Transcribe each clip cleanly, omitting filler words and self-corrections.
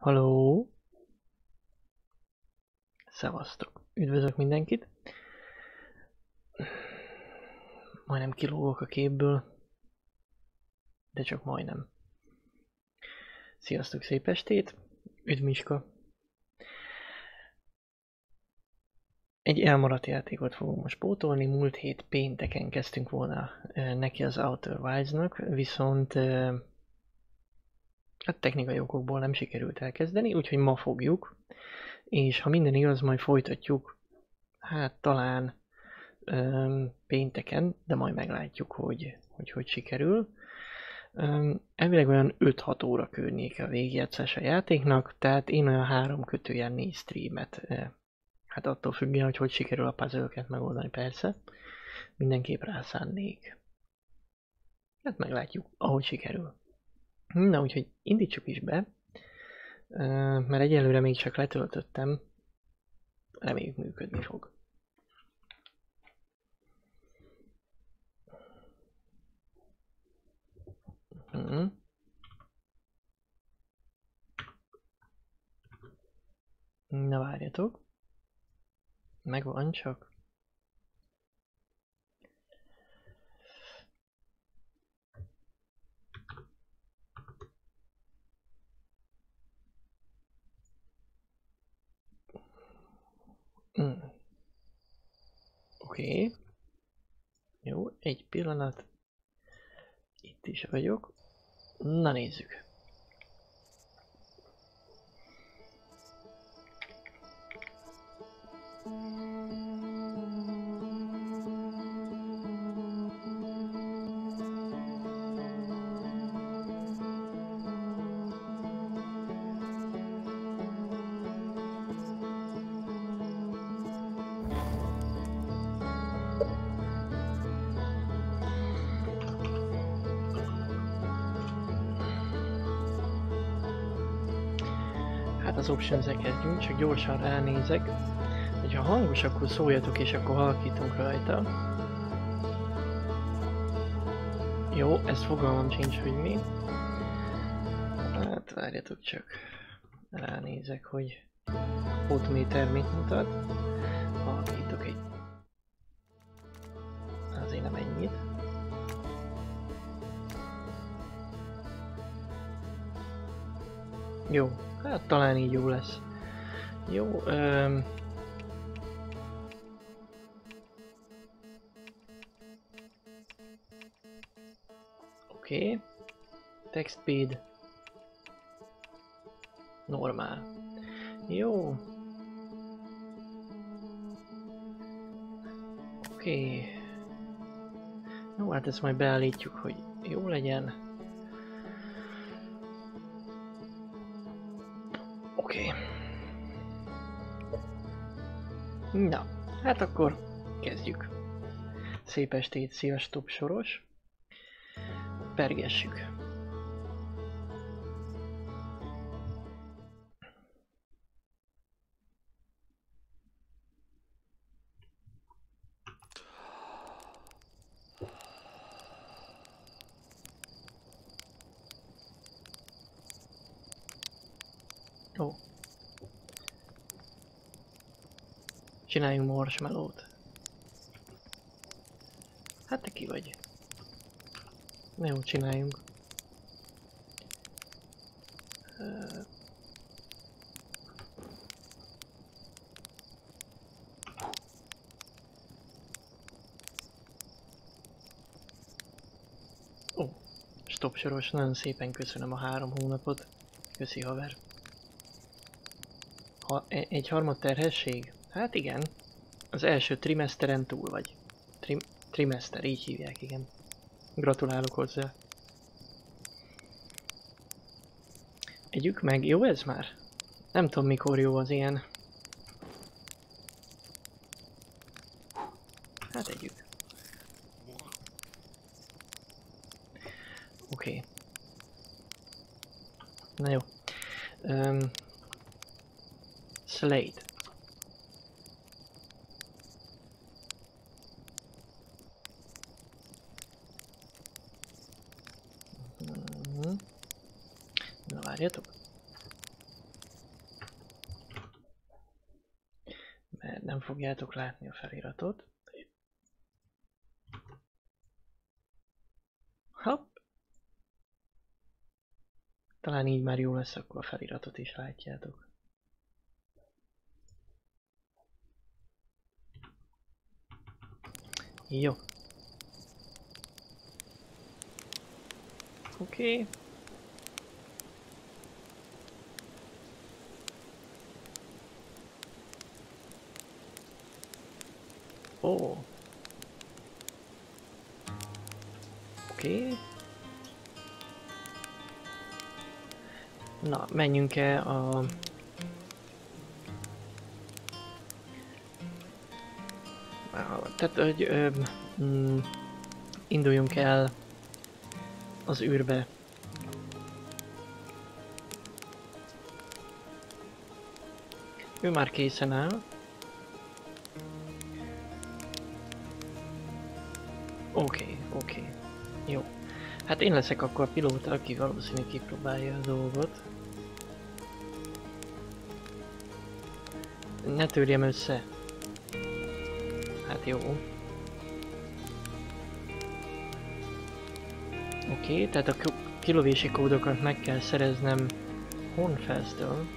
Halló! Szevasztok! Üdvözlök mindenkit! Majdnem kilógok a képből, de csak majdnem. Sziasztok, szép estét! Üdv Miska! Egy elmaradt játékot fogunk most pótolni. Múlt hét pénteken kezdtünk volna neki az Outer Wilds-nak, viszont a technikai okokból nem sikerült elkezdeni, úgyhogy ma fogjuk. És ha minden igaz, majd folytatjuk, hát talán pénteken, de majd meglátjuk, hogy sikerül. Elvileg olyan 5-6 óra környéke a végjátszás a játéknak, tehát én olyan 3/4 streamet, hát attól függően, hogy sikerül a puzzle-öket megoldani, persze, mindenképp rászánnék. Hát meglátjuk, ahogy sikerül. Na, úgyhogy indítsuk is be, mert egyelőre még csak letöltöttem, reméljük működni fog. Na várjatok. Megvan csak. Oké. Jó, egy pillanat. Itt is vagyok. Na nézzük. Hát az options-e kezdjünk, csak gyorsan ránézek. Hogyha hangos, akkor szóljatok és akkor halkítunk rajta. Jó, ez fogalmam sincs, hogy mi. Hát várjatok csak. Ránézek, hogy potméter mit mutat. Halkítok egy... Azért nem ennyit. Jó, hát talán így jó lesz. Jó, oké. Text speed. Normál. Jó. Oké. Jó, hát ezt majd beállítjuk, hogy jó legyen. Oké. Na, hát akkor kezdjük. Szép estét, sziasztok Soros. Pergessük. Ó. Csináljunk marshmallow-t. Hát te ki vagy? Na jó, csináljunk. Ó, stop Soros, nagyon szépen köszönöm a 3 hónapot. Köszi haver. Egy harmad terhesség? Hát igen. Az első trimeszteren túl vagy. Trimester, így hívják, igen. Gratulálok hozzá. Együk meg, jó ez már? Nem tudom mikor jó az ilyen. Hát együk. Oké. Na jó. Slate. Na várjatok. nem fogjátok látni a feliratot. Hopp. Talán így már jó lesz, akkor a feliratot is látjátok. Jó. Oké. Ó. Oké. Na, menjünk el a... Tehát, hogy induljunk el az űrbe. Ő már készen áll. Oké. Jó. Hát én leszek akkor a pilóta, aki valószínűleg kipróbálja a dolgot. Ne törjem össze. Hát jó. Oké, tehát a kilövési kódokat meg kell szereznem Hornfels-től.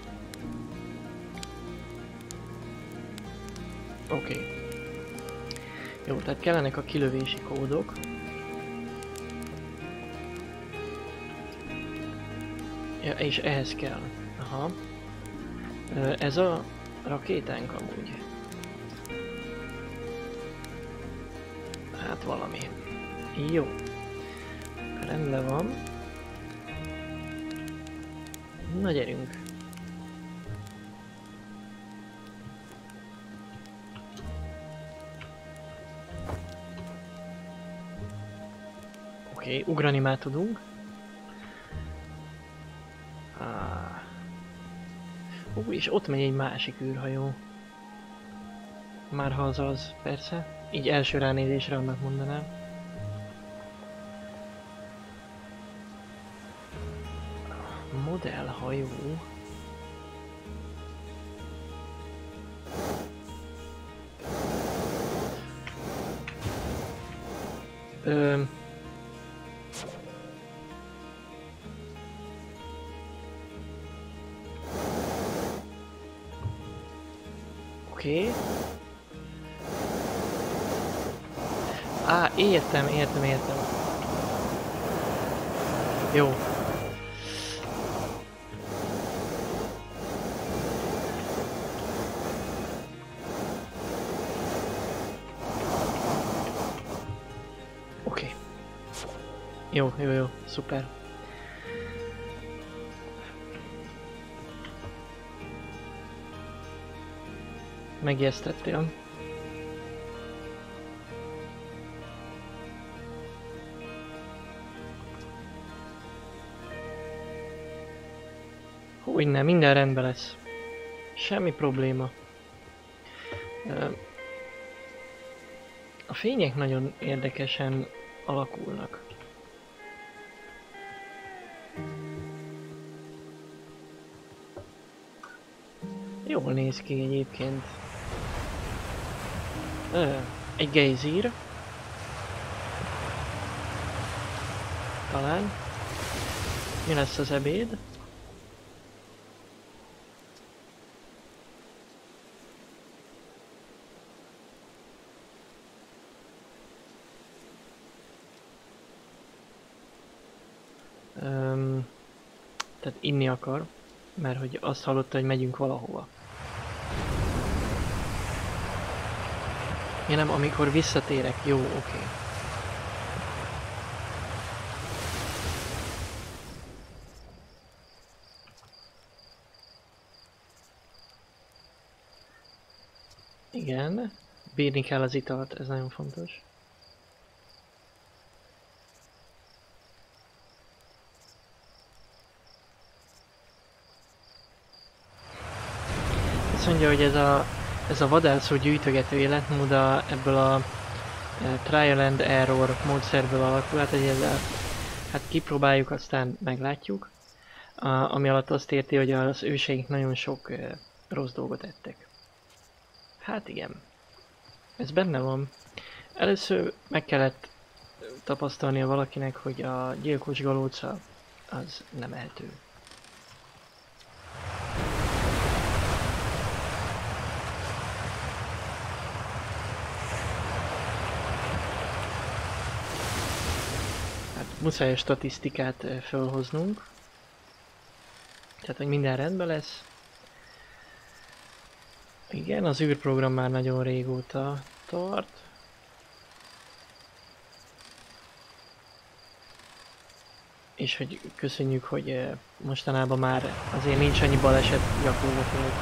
Oké. Jó, tehát kellenek a kilövési kódok. Ja, és ehhez kell. Aha. Ez a rakétánk amúgy. Hát valami. Jó. Rendben van. Na gyerünk. Oké, ugrani már tudunk. És ott megy egy másik űrhajó. Már ha az, persze. Így első ránézésre annak mondanám. Modellhajó. Oké. Á, értem. Jó. Oké. Jó, szuper. Megijesztettél. Hogyne, minden rendben lesz. Semmi probléma. A fények nagyon érdekesen alakulnak. Jól néz ki egyébként. Egy gejzír. Talán. Mi lesz az ebéd? Tehát inni akar, mert hogy azt hallotta, hogy megyünk valahova. Ja nem, amikor visszatérek, jó, oké. Igen, bírni kell az italt, ez nagyon fontos. Azt mondja, hogy ez a vadászó gyűjtögető életmód ebből a trial and error módszerből alakul, hát kipróbáljuk, aztán meglátjuk. Ami alatt azt érti, hogy az őseink nagyon sok rossz dolgot ettek. Hát igen. Ez benne van. Először meg kellett tapasztalnia valakinek, hogy a gyilkos galóca az nem ehető. Hát muszáj a statisztikát felhoznunk. Tehát, hogy minden rendben lesz. Igen, az űrprogram már nagyon régóta tart. És hogy köszönjük, hogy mostanában már azért nincs annyi baleset gyakorlatilag.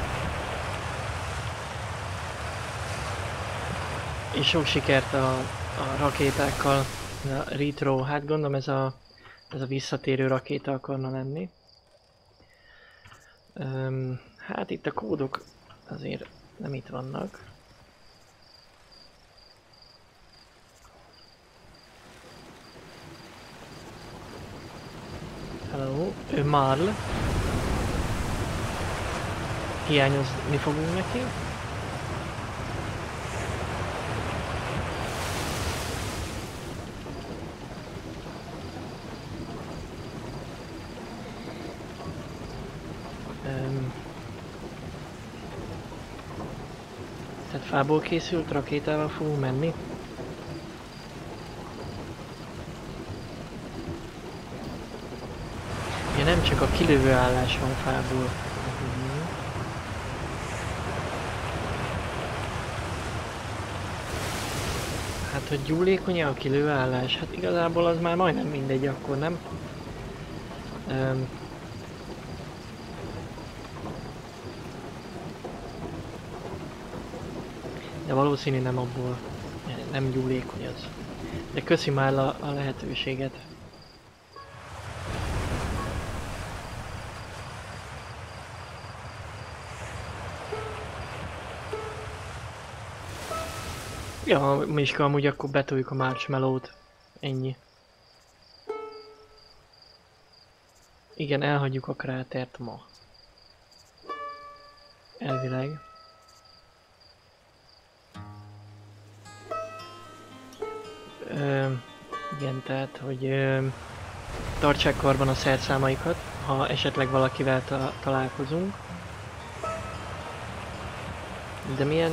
És sok sikert a rakétákkal. A Retro, hát gondolom ez a visszatérő rakéta akarna lenni. Hát itt a kódok azért nem itt vannak. Hello, ő Marl. Hiányozni fogunk neki. Tehát fából készült rakétával fogunk menni. Ja, nem csak a kilövő állás van fából. Hát, hogy gyúlékony a kilövő állás, hát igazából az már majdnem mindegy, akkor nem? De valószínű nem abból, nem gyúlékony az. De köszi már a lehetőséget. Ja, Miska, amúgy akkor betoljuk a marshmallow-t. Ennyi. Igen, elhagyjuk a krátert ma. Elvileg. Igen, tehát, hogy tartsák karban a szerszámaikat, ha esetleg valakivel találkozunk. De milyen...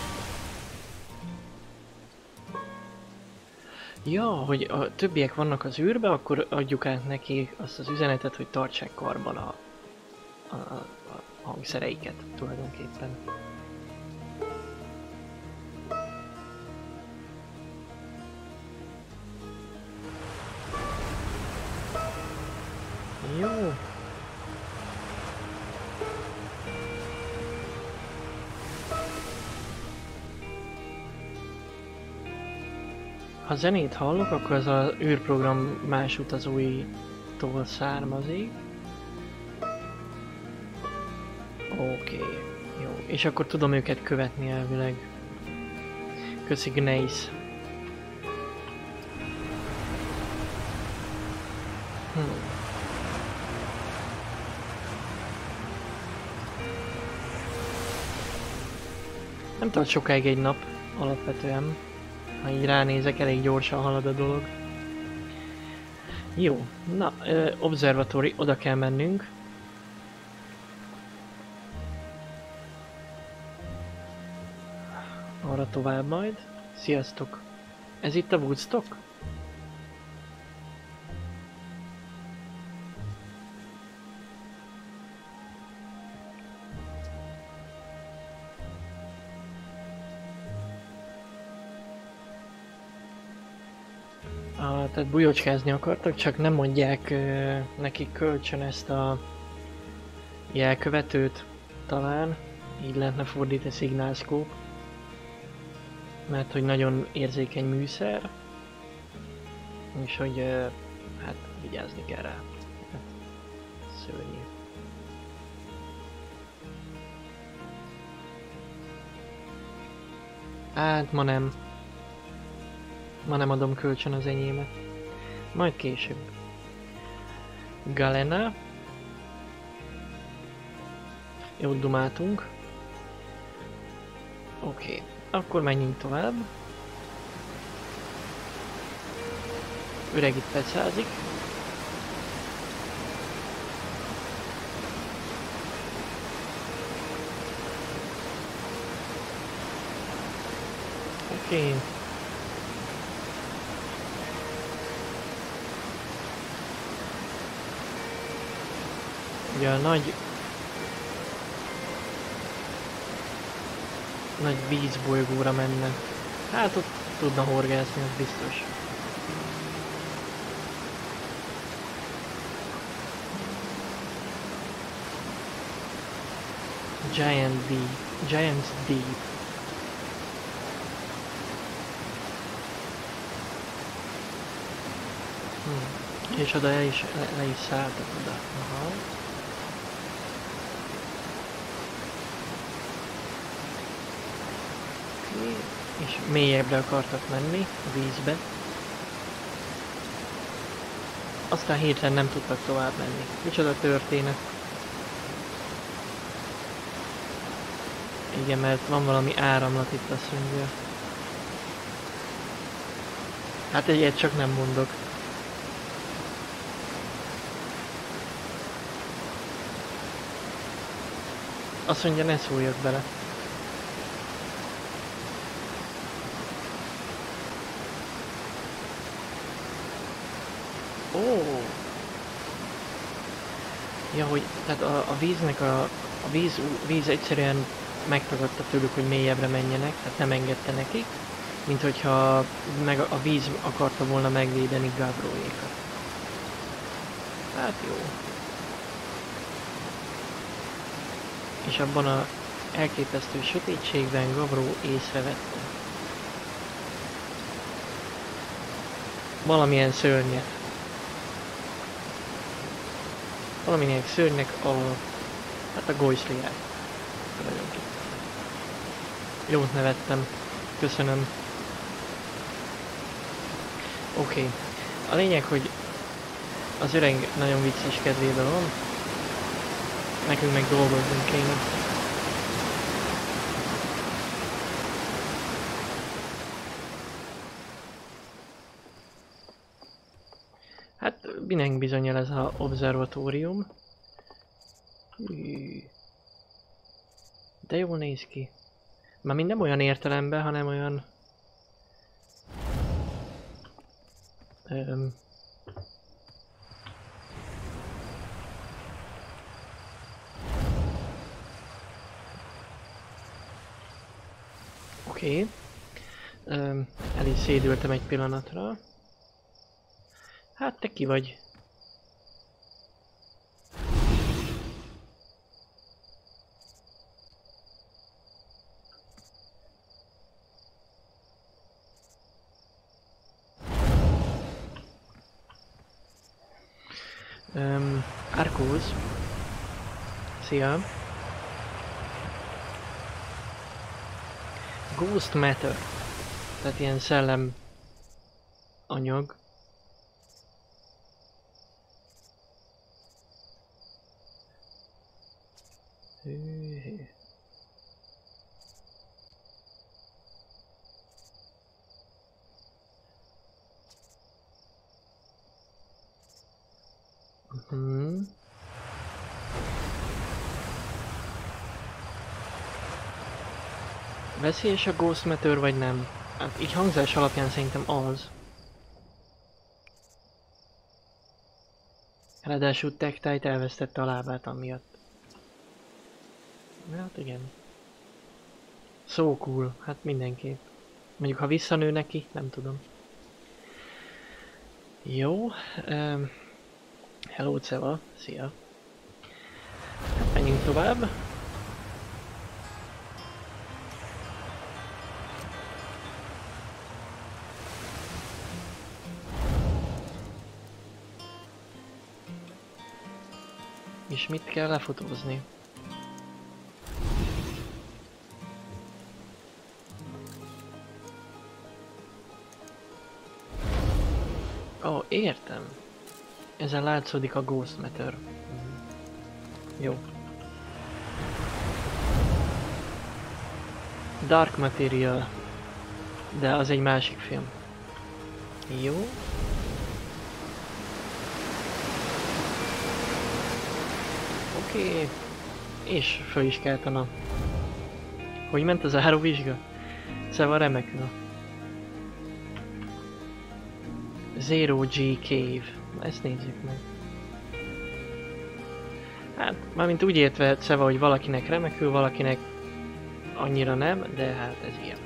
Ja, hogy a többiek vannak az űrbe, akkor adjuk át neki azt az üzenetet, hogy tartsák karban a hangszereiket tulajdonképpen. Jó. Ha zenét hallok, akkor az az űrprogram más utazóitól származik. Oké, jó. És akkor tudom őket követni elvileg. Köszi, Gneis. Nem tart sokáig egy nap, alapvetően. Ha így ránézek, elég gyorsan halad a dolog. Jó, na, Observatory, oda kell mennünk. Arra tovább majd. Sziasztok! Ez itt a Woodstock? Tehát bujócskázni akartak, csak nem mondják nekik kölcsön ezt a jelkövetőt, talán. Így lehetne fordítani szignálszkóp. Mert hogy nagyon érzékeny műszer. És hogy hát vigyázni kell rá. Szörnyű. Hát ma nem. Ma nem adom kölcsön az enyémet. Majd később. Galena. Jót dumáltunk. Oké, akkor menjünk tovább. Öreg itt pecázik. Oké. Ugye a nagy vízbolygóra menne. Hát ott tudna horgászni, az biztos. Giant's Deep. És oda le is szálltak oda. Aha. És mélyebbre akartak menni a vízbe. Aztán hirtelen nem tudtak tovább menni. Micsoda történet. Igen, mert van valami áramlat itt, azt mondja. Hát egyet csak nem mondok. Azt mondja, ne szóljak bele. Ó! Ja, hogy tehát a víznek a víz egyszerűen megtagadta tőlük, hogy mélyebbre menjenek, tehát nem engedte nekik, mint hogyha meg a víz akarta volna megvédeni Gavroékat. Hát jó. És abban a elképesztő sötétségben Gavró észrevette valamilyen szörnyet. Valamilyen szörnynek hát a Golyszliát. Jót nevettem. Köszönöm. Oké. A lényeg, hogy az öreg nagyon vicces kedvében van. Nekünk meg dolgoznunk kéne. Hát minek bizonnyal ez az obszervatórium. De jól néz ki. Mármint nem olyan értelemben, hanem olyan... Oké. El is szédültem egy pillanatra. Hát te ki vagy? Arcus. Szia. Ghost Matter. Tehát ilyen szellem anyag. Veszélyes a Ghost Matter vagy nem? Hát így hangzás alapján szerintem az. Ráadásul Tektite elvesztette a lábát amiatt. Hát igen. So cool, hát mindenképp. Mondjuk ha visszanő neki, nem tudom. Jó. Hello Ceva, szia. Hát menjünk tovább. És mit kell lefotózni? Ó, értem. Ezen látszódik a Ghost Matter. Jó. Dark Material. De az egy másik film. Jó. Oké. És föl is kelt a nap. Hogy ment az áróvizsga? Szóval remekül. Zero G Cave. Na, ezt nézzük meg. Hát, mármint úgy értve, szóval, hogy valakinek remekül, valakinek annyira nem, de hát ez ilyen.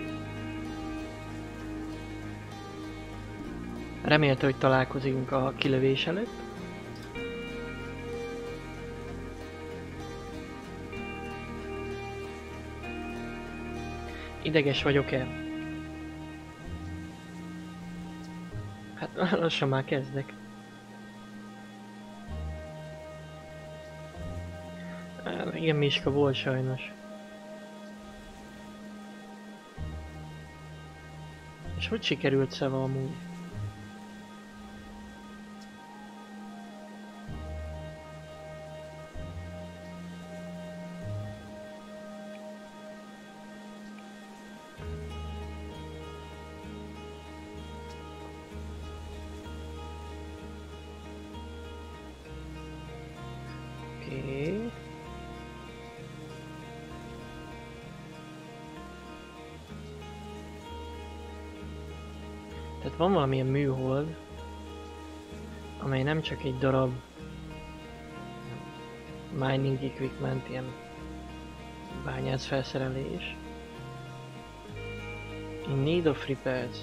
Remélte, hogy találkozunk a kilövés előtt. Ideges vagyok-e? Hát lassan már kezdek. Igen, Miska volt sajnos. És hogy sikerült Szeva amúgy? Oké. Tehát van valamilyen műhold, amely nem csak egy darab mining equipment, ilyen bányász felszerelés. In need of repairs.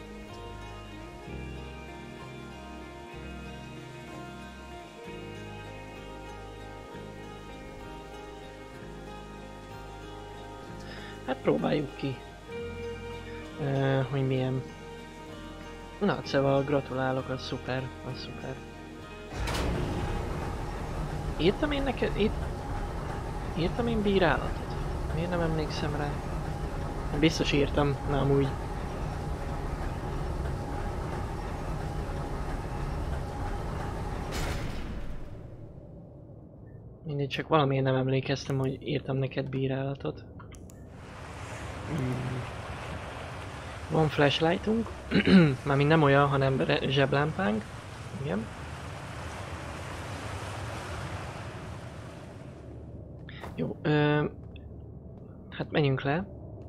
Hát próbáljuk ki, hogy milyen. Na, szóval gratulálok, az szuper, az szuper. Írtam én neked, írtam én bírálatot? Miért nem emlékszem rá? Biztos írtam, na amúgy. Mindegy, csak valamiért nem emlékeztem, hogy írtam neked bírálatot. Van flashlightunk, mármint nem olyan, hanem zseblámpánk. Igen. Jó, hát menjünk le.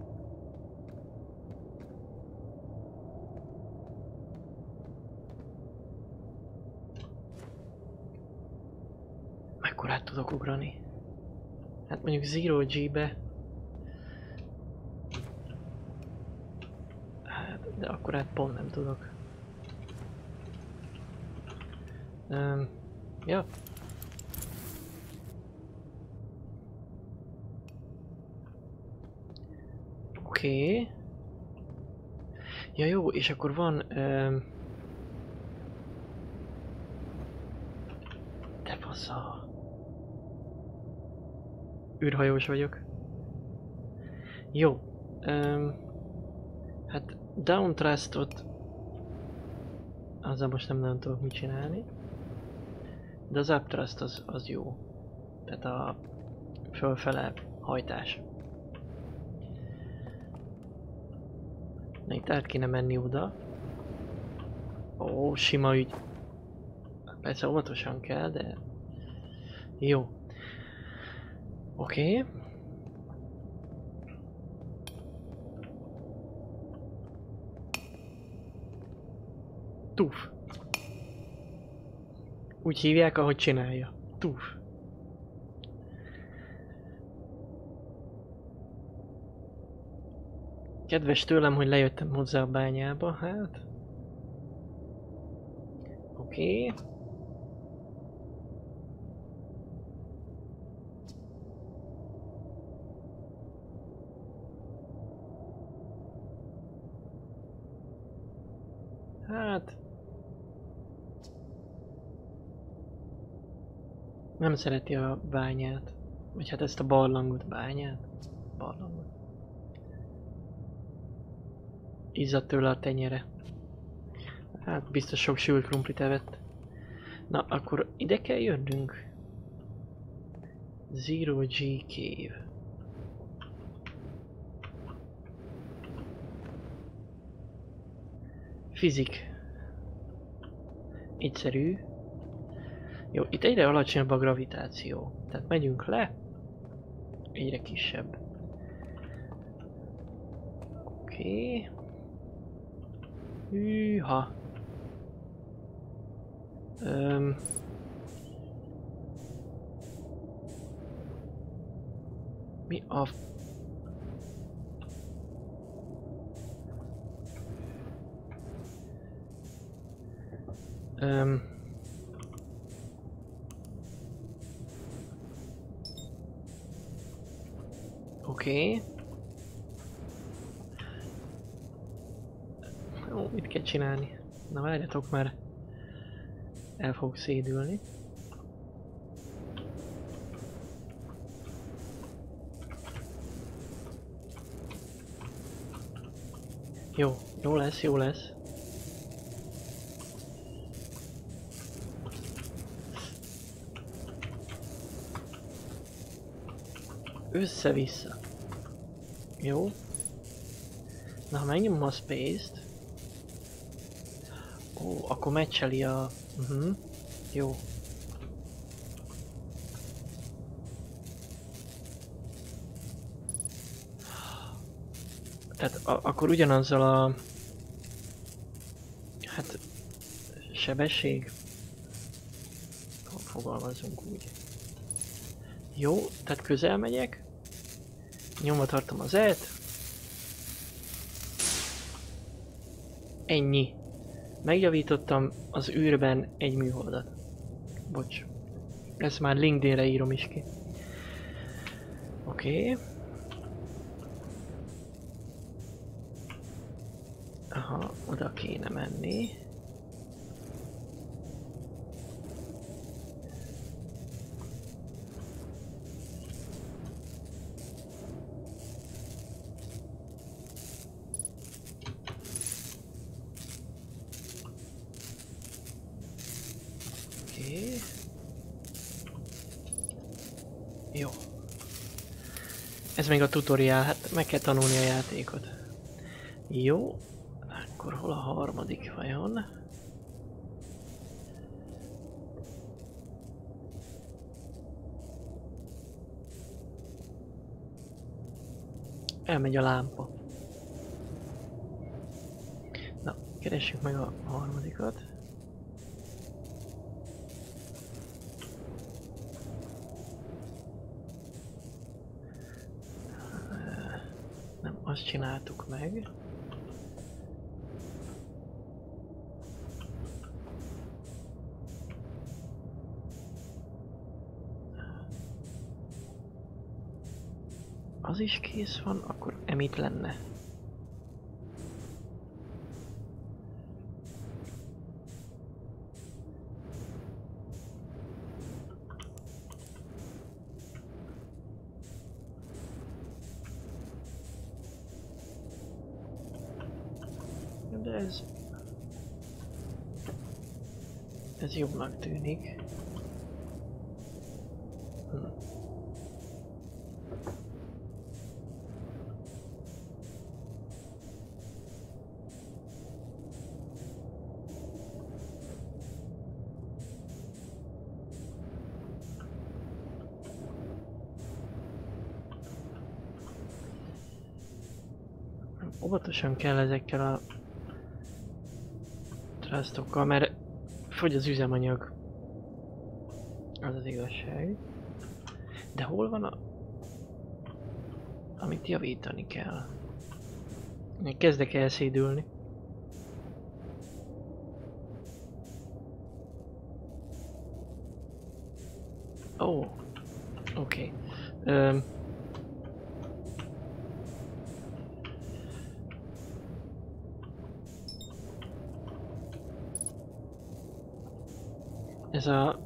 Mekkorát tudok ugrani? Hát mondjuk Zero G-be. De akkor hát pont nem tudok. Ja. Oké. Ja jó, és akkor van... De fasza. űrhajós vagyok. Jó. Hát down thrustot azzal most nem nagyon tudok mit csinálni. De az up thrust az jó. Tehát a fölfele hajtás. Na itt át kéne menni oda. Ó, sima ügy. Persze óvatosan kell, de... Jó. Oké. Tuf. Úgy hívják, ahogy csinálja. Tuf. Kedves tőlem, hogy lejöttem hozzá a bányába, hát. Oké. Hát... Nem szereti a bányát. Vagy hát ezt a barlangot, bányát? Barlangot. Izzadt tőle a tenyere. Hát biztos sok sült krumplit evett. Na, akkor ide kell jönnünk. Zero G Cave. fizik. Egyszerű. Jó, itt egyre alacsonyabb a gravitáció. Tehát megyünk le. Egyre kisebb. Oké. Hűha. Mi a... Oké. Ó, mit kell csinálni? Na várjatok, mert el fog szédülni. Jó, jó lesz, jó lesz. Össze-vissza. Jó. Na, ha megnyomom a space-t. Ó, akkor meccseli a... Jó. Tehát akkor ugyanazzal a... Hát... sebesség... Fogalmazunk úgy. Jó, tehát közel megyek. Nyomva tartom az E-t. Ennyi. Megjavítottam az űrben egy műholdat. Bocs. Ezt már LinkedInre írom is ki. Oké. Aha, oda kéne menni. Jó. Ez még a tutoriál, hát meg kell tanulni a játékot. Jó. Akkor hol a harmadik vajon? Elmegy a lámpa. Na, keressük meg a harmadikat. Nem, azt csináltuk meg. Az is kész van, akkor mit lenne? De ez jobbnak tűnik. Óvatosan kell ezekkel a trustokkal, mert fogy az üzemanyag. Az az igazság. De hol van a... amit javítani kell? Még kezdek elszédülni. Ó, oké. Ez a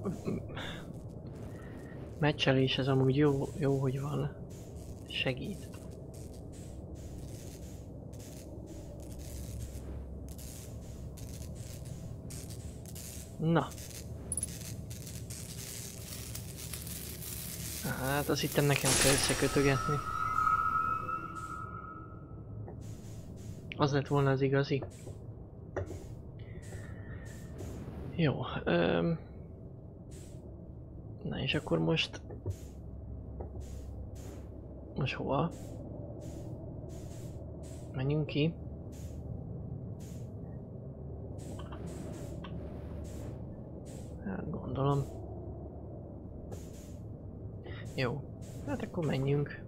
meccselés, ez amúgy jó, hogy van. Segít. Na. Hát azt hittem nekem kell összekötögetni. Az lett volna az igazi. Jó. Na és akkor most... Most hova? Menjünk ki. Hát gondolom. Jó. Hát akkor menjünk.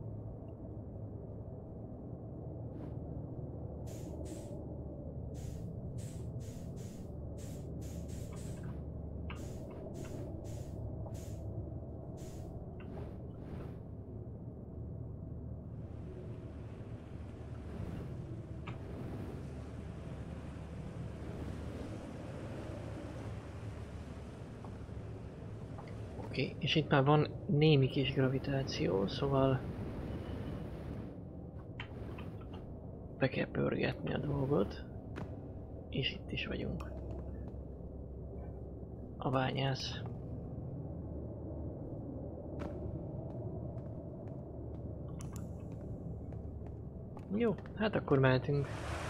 Oké, és itt már van némi kis gravitáció, szóval be kell pörgetni a dolgot, és itt is vagyunk. A bányász. Jó, hát akkor mehetünk.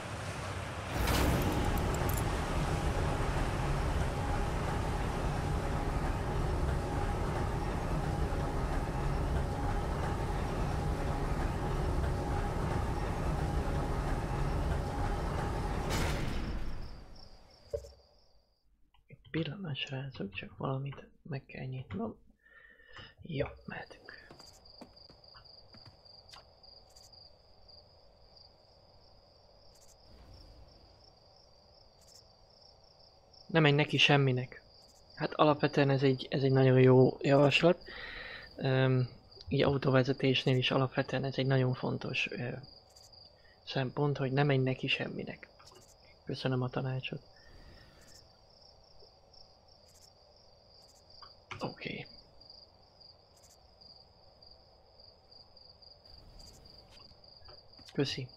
Pillanat, srácok, csak valamit meg kell nyitnom. Jó, mehetünk. Nem menj neki semminek. Hát alapvetően ez egy nagyon jó javaslat. Így autóvezetésnél is alapvetően ez egy nagyon fontos szempont, hogy ne menj neki semminek. Köszönöm a tanácsot. Oké. Köszi.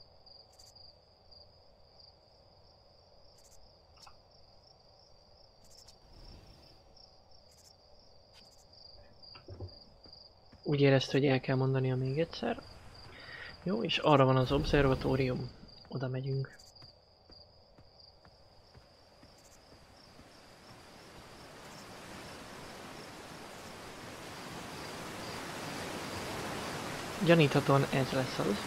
Úgy érezte, hogy el kell mondania még egyszer. Jó, és arra van az obszervatórium. Oda megyünk. Gyaníthatóan ez lesz az.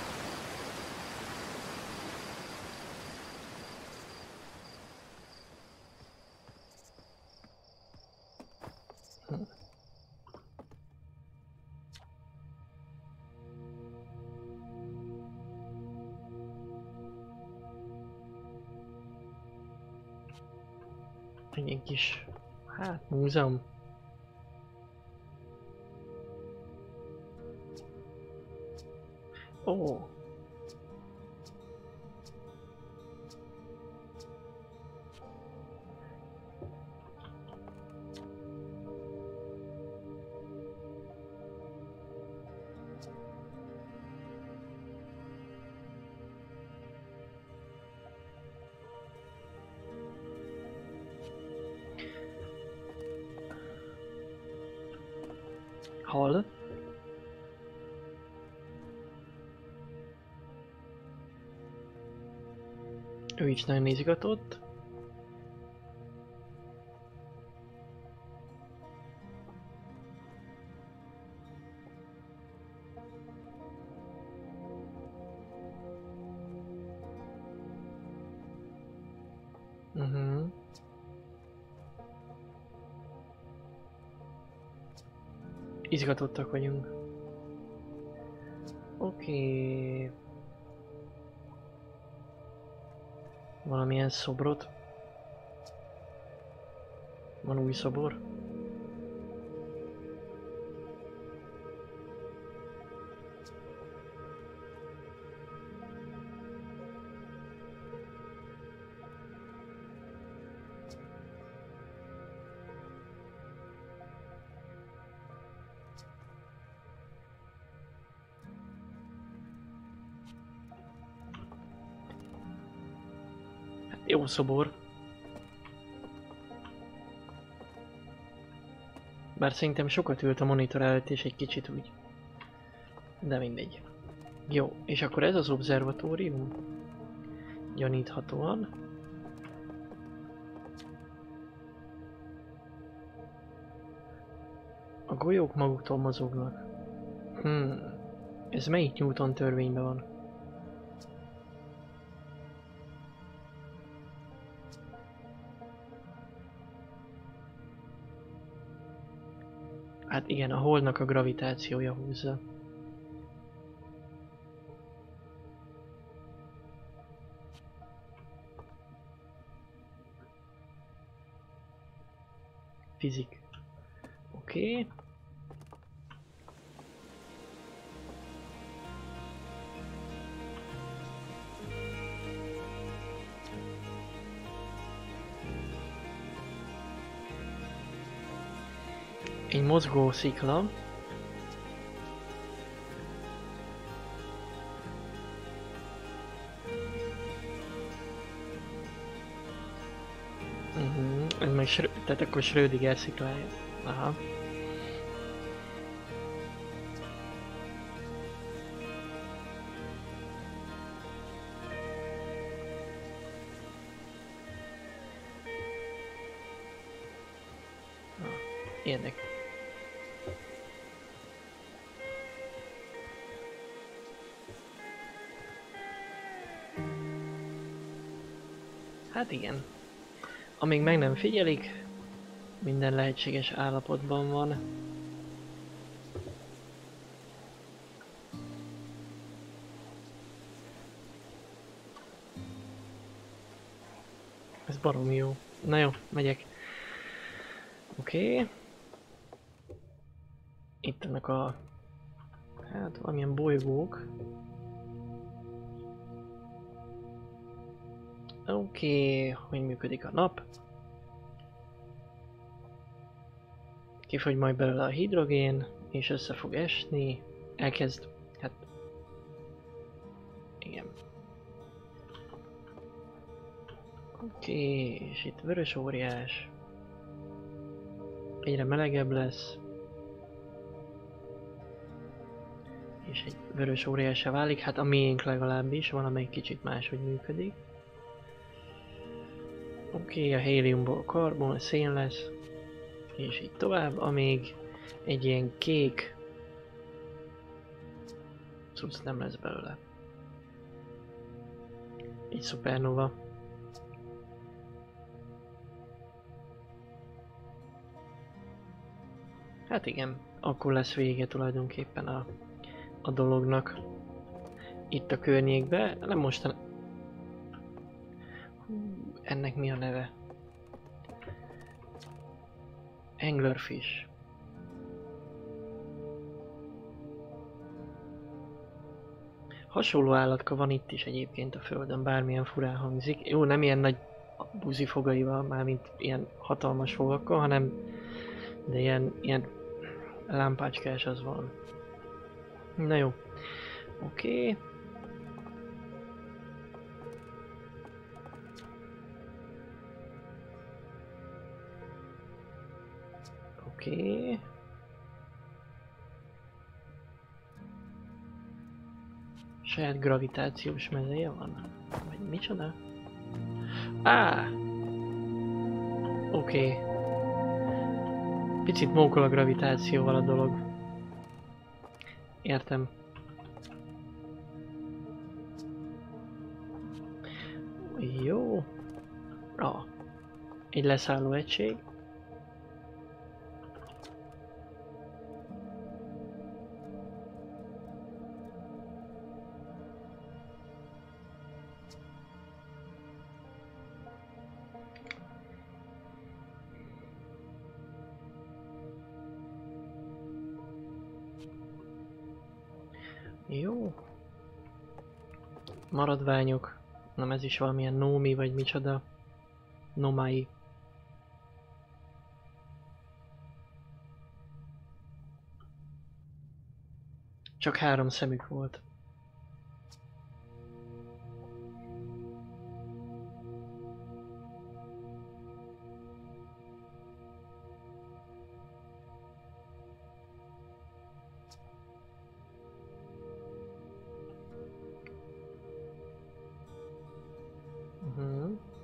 Egy kis, hát, múzeum. Ó. Hol? Ő is nagyon izgatott. Izgatottak vagyunk. Oké. Valamilyen szobrot. Van új szobor. Jó szobor. Bár szerintem sokat ült a monitor előtt és egy kicsit úgy. De mindegy. Jó, és akkor ez az obszervatórium? Gyaníthatóan. A golyók maguktól mozognak. Ez melyik Newton törvényben van? Hát igen, a Holdnak a gravitációja húzza. Fizik. Oké. Egy mozgó szikla. Ez meg tehát akkor Schrödinger sziklája. Aha. Érdek. Hát igen. Amíg meg nem figyelik, minden lehetséges állapotban van. Ez baromi jó. Na jó, megyek. Oké. Itt vannak a... hát valamilyen bolygók. Oké, hogy működik a nap. Kifogy majd belőle a hidrogén, és össze fog esni. Elkezd... hát... igen. Oké, és itt vörös óriás. Egyre melegebb lesz. És egy vörös óriásá válik, hát a miénk legalábbis, valamelyik kicsit máshogy működik. Oké, a héliumból karbon, szén lesz. És így tovább, amíg egy ilyen kék cucc nem lesz belőle. Egy szupernova. Hát igen, akkor lesz vége tulajdonképpen a dolognak. Itt a környékben, nem mostan... ennek mi a neve? Anglerfish. Hasonló állatka van itt is egyébként a Földön, bármilyen furán hangzik. Jó, nem ilyen nagy buzifogaival, mármint ilyen hatalmas fogakkal, hanem de ilyen lámpácskás az van. Na jó. Oké. Oké. Saját gravitációs mezeje van? Vagy micsoda? Oké. Picit mókol a gravitációval a dolog. Értem. Jó. Egy leszálló egység. Jó. Maradványok. Nem, ez is valamilyen Nomi vagy micsoda. Nomai. Csak 3 szemük volt.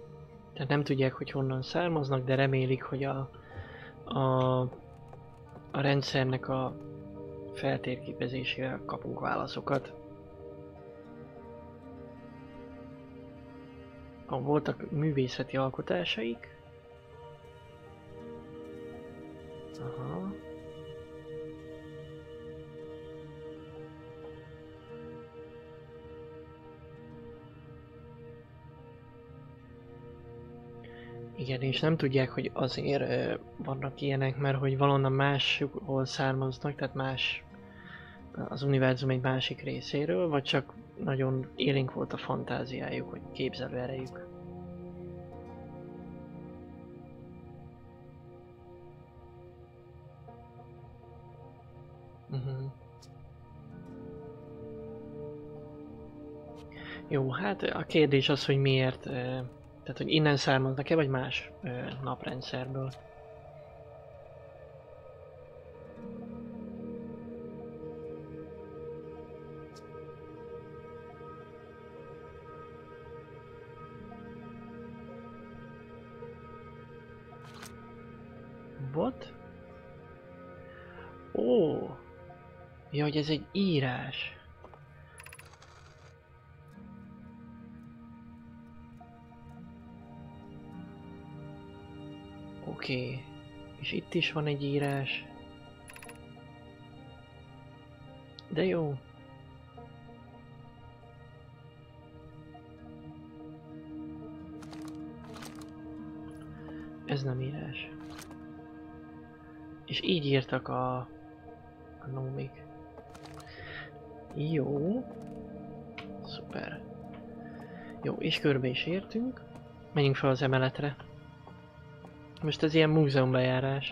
Tehát nem tudják, hogy honnan származnak, de remélik, hogy a a rendszernek a feltérképezésére kapunk válaszokat. Voltak művészeti alkotásaik. Aha. Igen, és nem tudják, hogy azért vannak ilyenek, mert hogy valonnan máshol származnak, tehát más az univerzum egy másik részéről, vagy csak nagyon élénk volt a fantáziájuk, vagy képzelő erejük. Jó, hát a kérdés az, hogy miért, tehát hogy innen származnak-e, vagy más naprendszerből. What? Ó! Ja, hogy ez egy írás. Oké. És itt is van egy írás. De jó. Ez nem írás. És így írtak a nómik. Jó. Szuper. Jó, és körbe is értünk. Menjünk fel az emeletre. Most ez ilyen múzeumbejárás.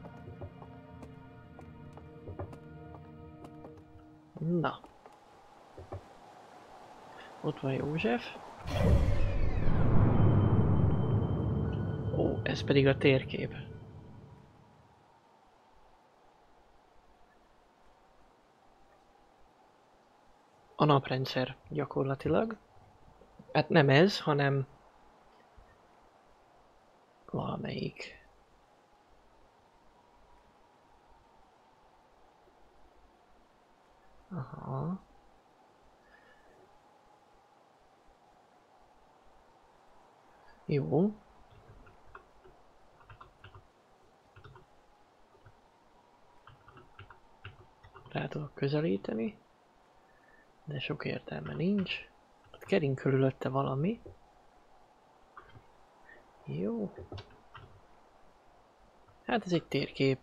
Na. Ott van József. Ó, ez pedig a térkép. A naprendszer gyakorlatilag. Hát nem ez, hanem valamelyik. Aha. Jó. Rá tudok közelíteni. De sok értelme nincs. Ott kering körülötte valami. Jó. Hát ez egy térkép.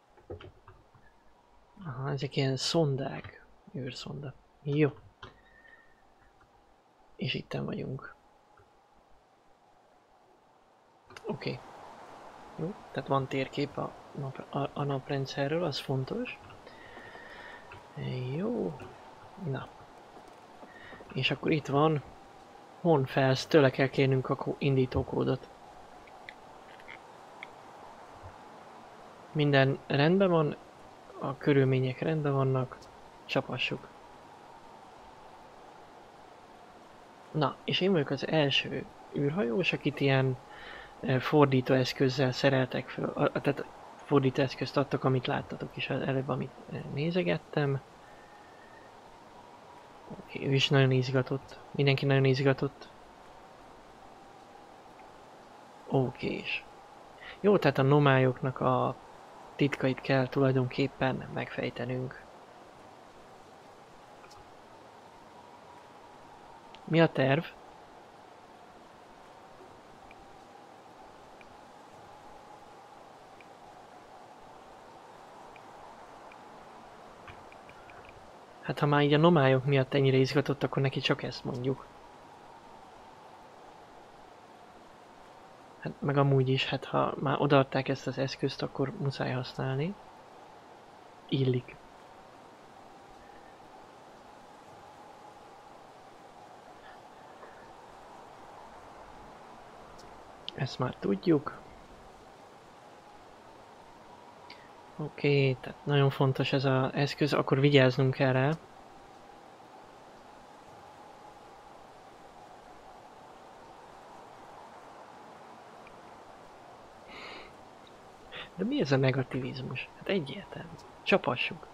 Aha, ezek ilyen szondák. űrszonda. Jó. És itten vagyunk. Oké. Jó, tehát van térkép a naprendszerről, az fontos. Jó. Na. És akkor itt van Honfels, tőle kell kérnünk a indítókódot. Minden rendben van, a körülmények rendben vannak, csapassuk. Na, és én vagyok az első űrhajós, akit ilyen fordítóeszközzel szereltek föl, tehát fordítóeszközt adtak, amit láttatok is előbb, amit nézegettem. Oké, ő is nagyon izgatott. Mindenki nagyon izgatott. Oké. Jó, tehát a nomályoknak a titkait kell tulajdonképpen megfejtenünk. Mi a terv? Hát ha már így a nomályok miatt ennyire izgatott, akkor neki csak ezt mondjuk. Hát meg amúgy is, hát ha már odaadták ezt az eszközt, akkor muszáj használni. Illik. Ezt már tudjuk. Oké, tehát nagyon fontos ez az eszköz, akkor vigyáznunk kell rá. De mi ez a negativizmus? Hát egyértelmű. Csapassuk.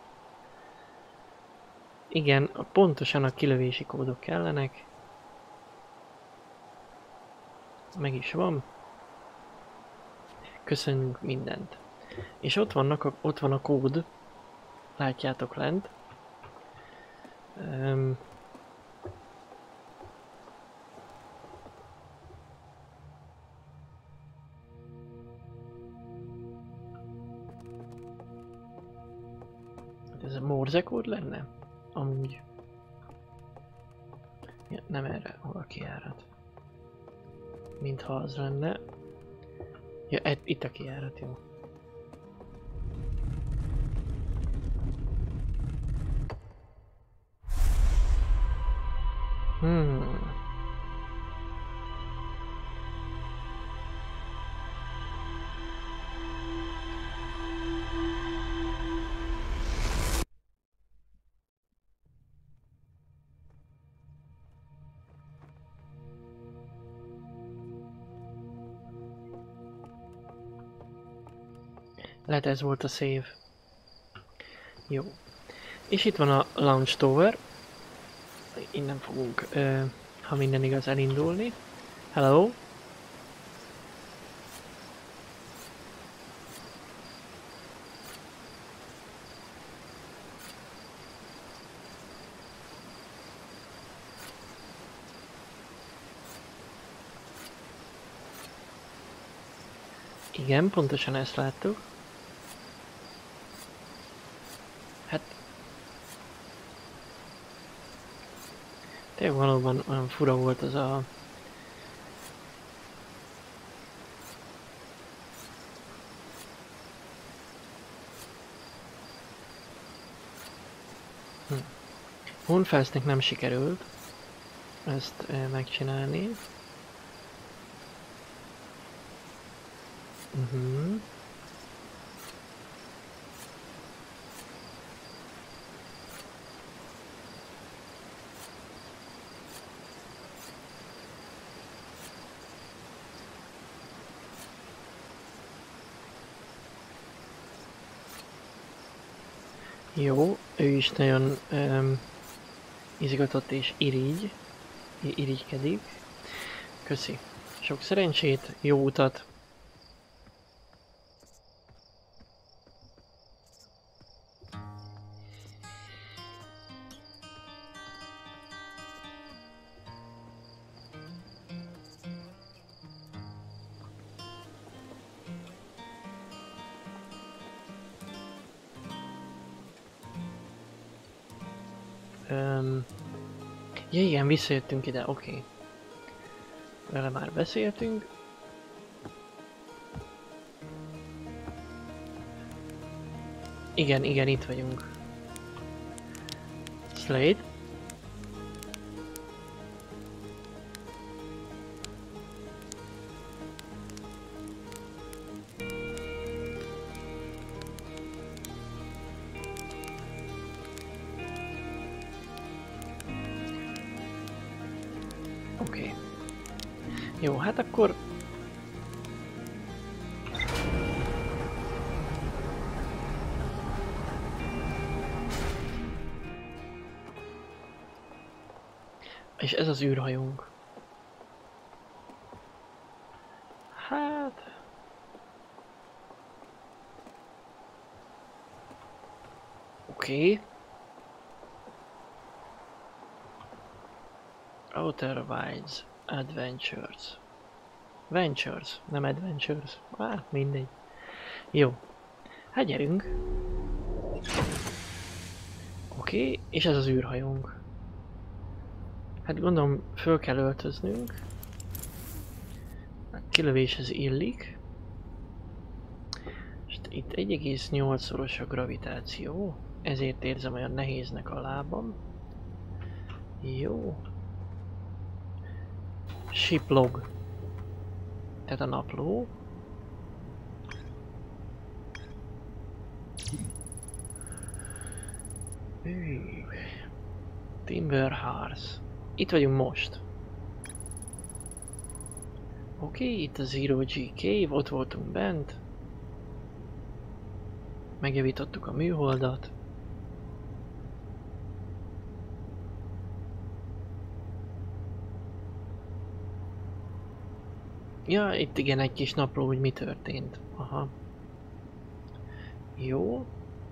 Igen, pontosan a kilövési kódok kellenek. Meg is van. Köszönjük mindent. És ott van a kód. Látjátok lent. Ez a Morse kód lenne? Amúgy. Ja, nem erre, hol a kijárat. Mintha az lenne. Ja, itt a kijárat, jó. Lehet ez volt a save. Jó. És itt van a Launch Tower. Innen fogunk, ha minden igaz, elindulni. Hello! Igen, pontosan ezt láttuk. Hát... tényleg valóban olyan fura volt az a... Hornfelsnek nem sikerült ezt megcsinálni. Jó, ő is nagyon izgatott és irigykedik. Köszi. Sok szerencsét, jó utat! Ja igen, visszajöttünk ide, oké. Vele már beszéltünk. Igen, itt vagyunk. Slade. Oké. Jó, hát akkor... És ez az űrhajónk. Hát... oké. Outer Wilds Adventures. Ventures, nem Adventures. Mindegy. Jó. Hát gyerünk. Oké, és ez az űrhajónk. Hát gondolom föl kell öltöznünk. A kilövéshez illik. És itt 1,8-szoros a gravitáció. Ezért érzem olyan nehéznek a lábam. Jó. Ship log. Tehát a napló. Timber Hearth. Itt vagyunk most. Oké, itt a Zero G Cave, ott voltunk bent. Megjavítottuk a műholdat. Ja, itt igen, egy kis napló, hogy mi történt. Aha. Jó.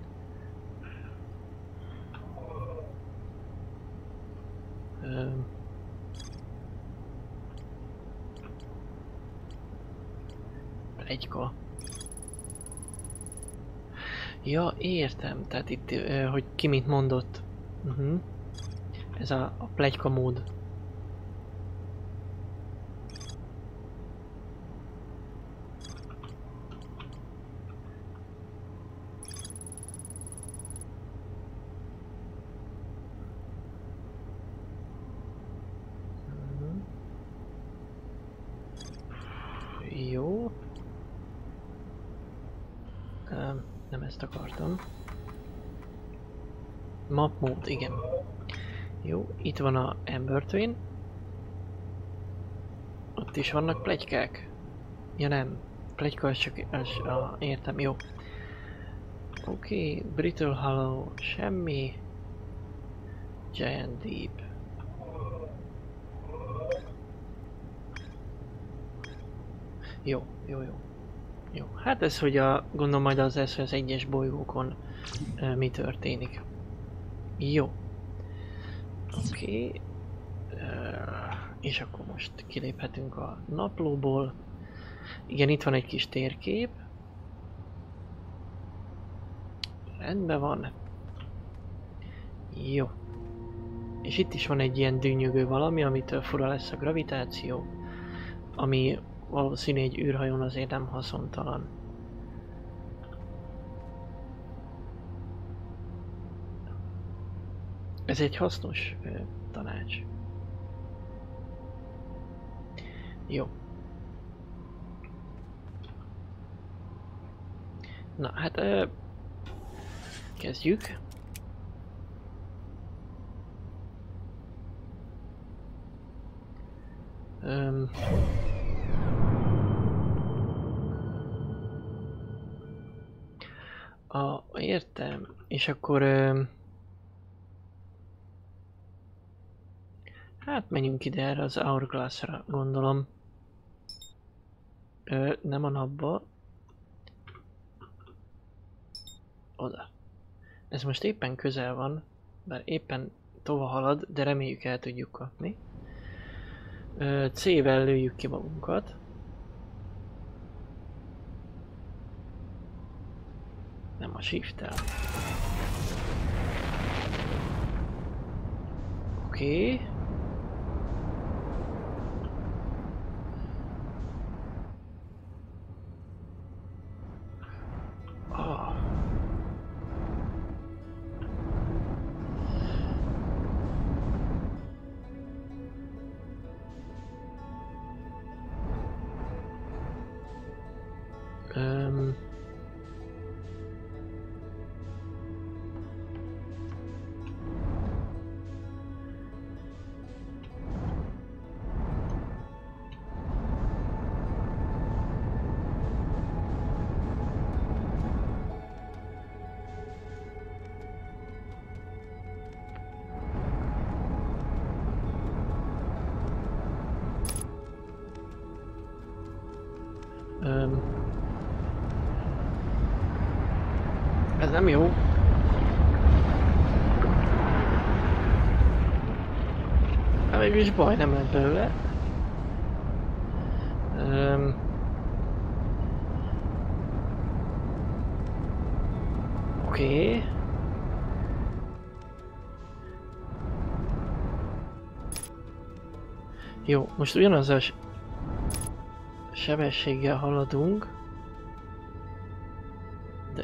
Pletyka. Ja, értem. Tehát itt, hogy ki mit mondott. Ez a pletyka mód. Jó. Nem ezt akartam. Map mód, igen. Jó, itt van a Ember Twin. Ott is vannak pletykák. Ja nem, pletyka az csak... értem, jó. Oké, Brittle Hollow, semmi. Giant Deep. Jó. Jó, hát ez, hogy gondolom majd az egyes bolygókon mi történik. Jó. Oké. És akkor most kiléphetünk a naplóból. Igen, itt van egy kis térkép. Rendben van. Jó. És itt is van egy ilyen dűnyögő valami, amitől fura lesz a gravitáció. Ami valószínű egy űrhajón azért nem haszontalan. Ez egy hasznos tanács. Jó. Na hát kezdjük. Értem. És akkor hát menjünk ide erre az Hourglass-ra, gondolom. Nem a napba. Oda. Ez most éppen közel van, bár éppen tova halad, de reméljük el tudjuk kapni. C-vel lőjük ki magunkat. Nem a shift-tel. Oké. Ez nem jó. Hát mégis baj nem lett belőle. Oké. Jó, most ugyanaz a sebességgel haladunk. De...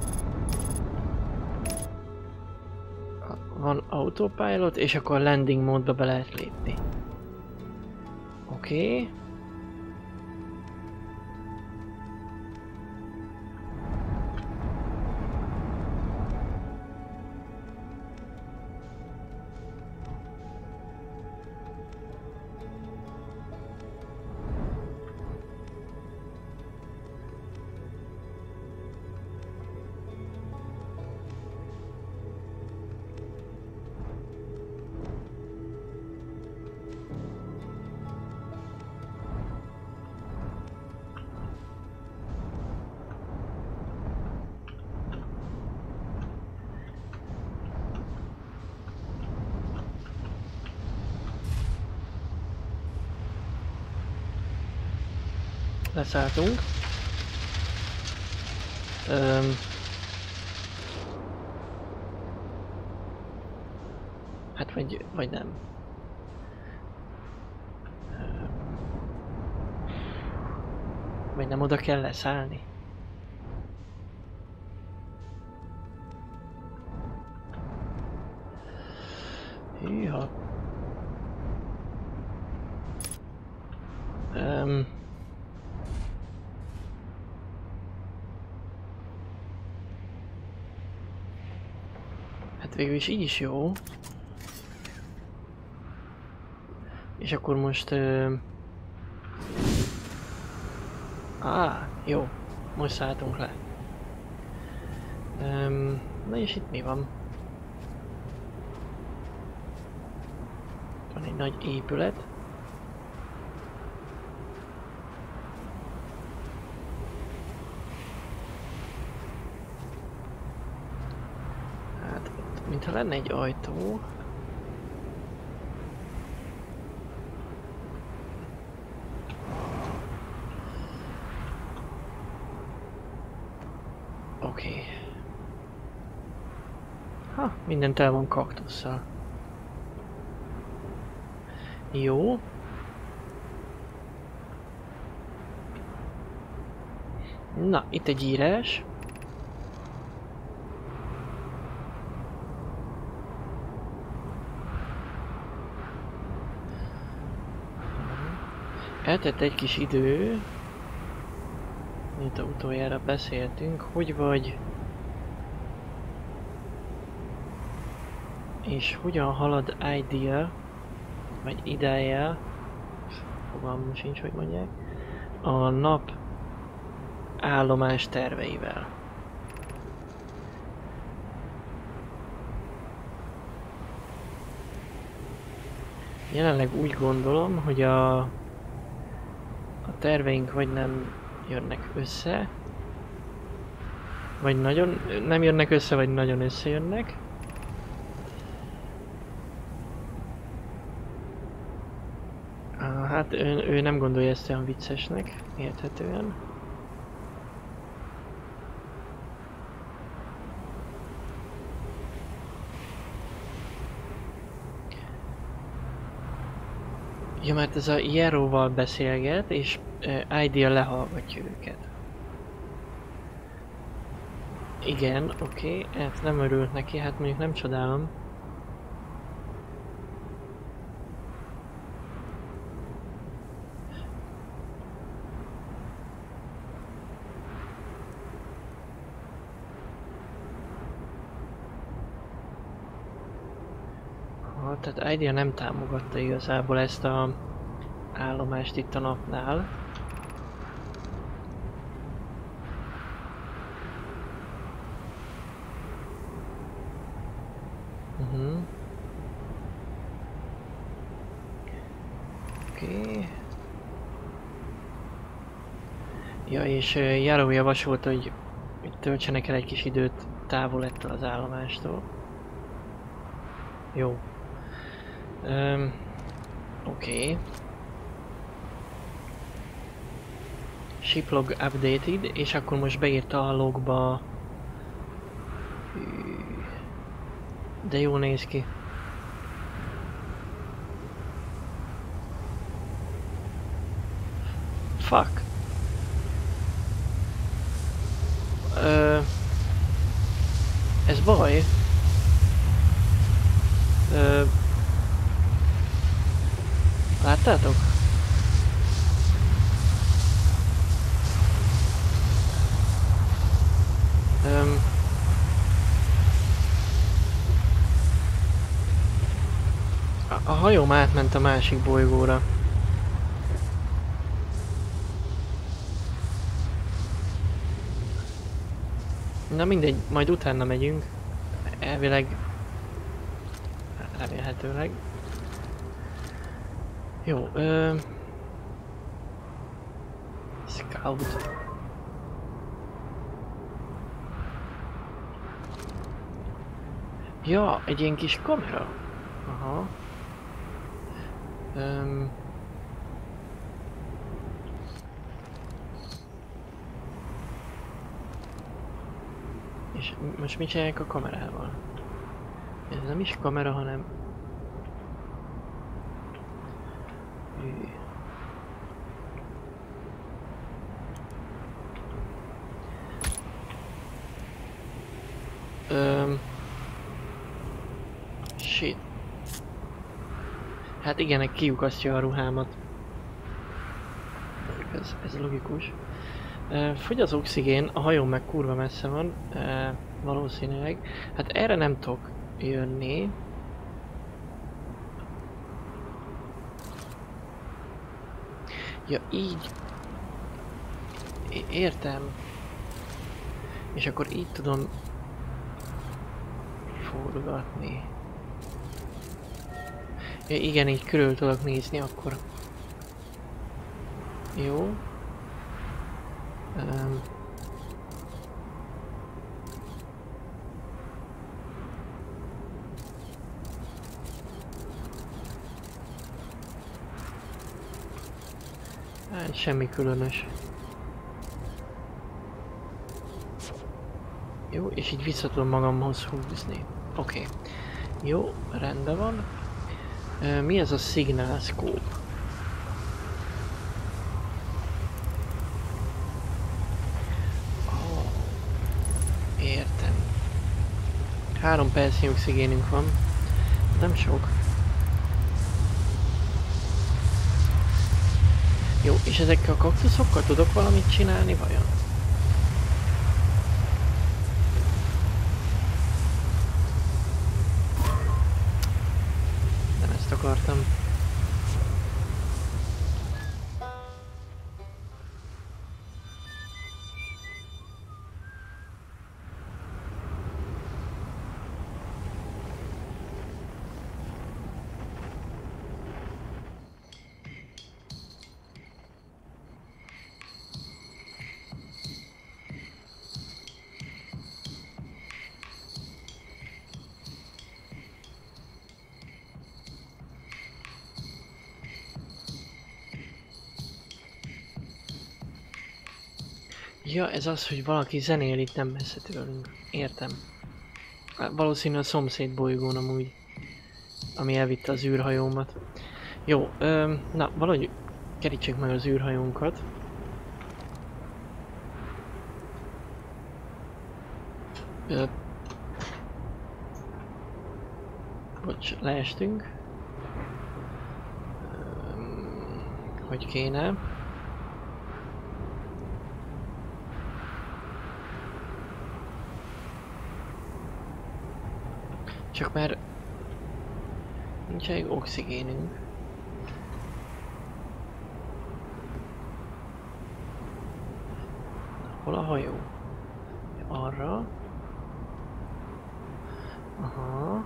Van autopilot, és akkor landing módba be lehet lépni. Oké. leszálltunk. Hát vagy nem. Vagy nem oda kell leszállni? Hűha. Hát végül is így is jó. És akkor most... jó. Most szálltunk le. Na és itt mi van? Van egy nagy épület. Hát, mintha lenne egy ajtó. Oké. Ha, minden tel van kaktusszal. Jó. Na, itt egy írás. Eltett egy kis idő, mint utoljára beszéltünk, hogy vagy és hogyan halad Idea, vagy ideje, fogalmam sincs, hogy mondják, a nap állomás terveivel. Jelenleg úgy gondolom, hogy a terveink vagy nem jönnek össze, vagy nagyon nem jönnek össze, vagy nagyon összejönnek. Hát ő nem gondolja ezt olyan viccesnek, érthetően. Ja, mert ez a Jero-val beszélget, és Idea lehallgatja őket. Igen, oké, ezt nem örült neki, hát mondjuk nem csodálom. Tehát Idea nem támogatta igazából ezt a állomást itt a napnál. Oké. Ja, és Jaro javasolt, hogy töltsenek el egy kis időt távol ettől az állomástól. Jó. Oké. Shiplog updated, és akkor most beírta a logba. De jól néz ki. Fuck. Ez baj. Láttátok? A hajóm átment a másik bolygóra. Na mindegy, majd utána megyünk. Elvileg... remélhetőleg. Jó, Scout. Ja, egy ilyen kis kamera. Aha. És most mit csinálják a kamerával? Ez nem is kamera, hanem... Shit. Hát igen, kiukasztja a ruhámat. Ez logikus. Fogy az oxigén, a hajó meg kurva messze van, valószínűleg. Hát erre nem tudok jönni. Ja, így. Értem. És akkor így tudom forgatni. Ja, igen, így körül tudok nézni akkor. Jó. Hát semmi különös. Jó, és így vissza tudom magamhoz húzni. Oké. Jó, rendben van. Mi ez a Signal Scope? Oh, értem. 3 percnyi oxigénünk van. Nem sok. Jó, és ezekkel a kaktuszokkal tudok valamit csinálni vajon? Nem ezt akartam. Ja, ez az, hogy valaki zenél itt nem messze tőlünk. Értem. Valószínű a szomszéd bolygón amúgy. Ami elvitte az űrhajómat. Jó, na valahogy kerítsük meg az űrhajónkat. Bocs, leestünk. Hogy kéne? Csak már nincs elég oxigénünk. Hol a hajó? Arra. Aha.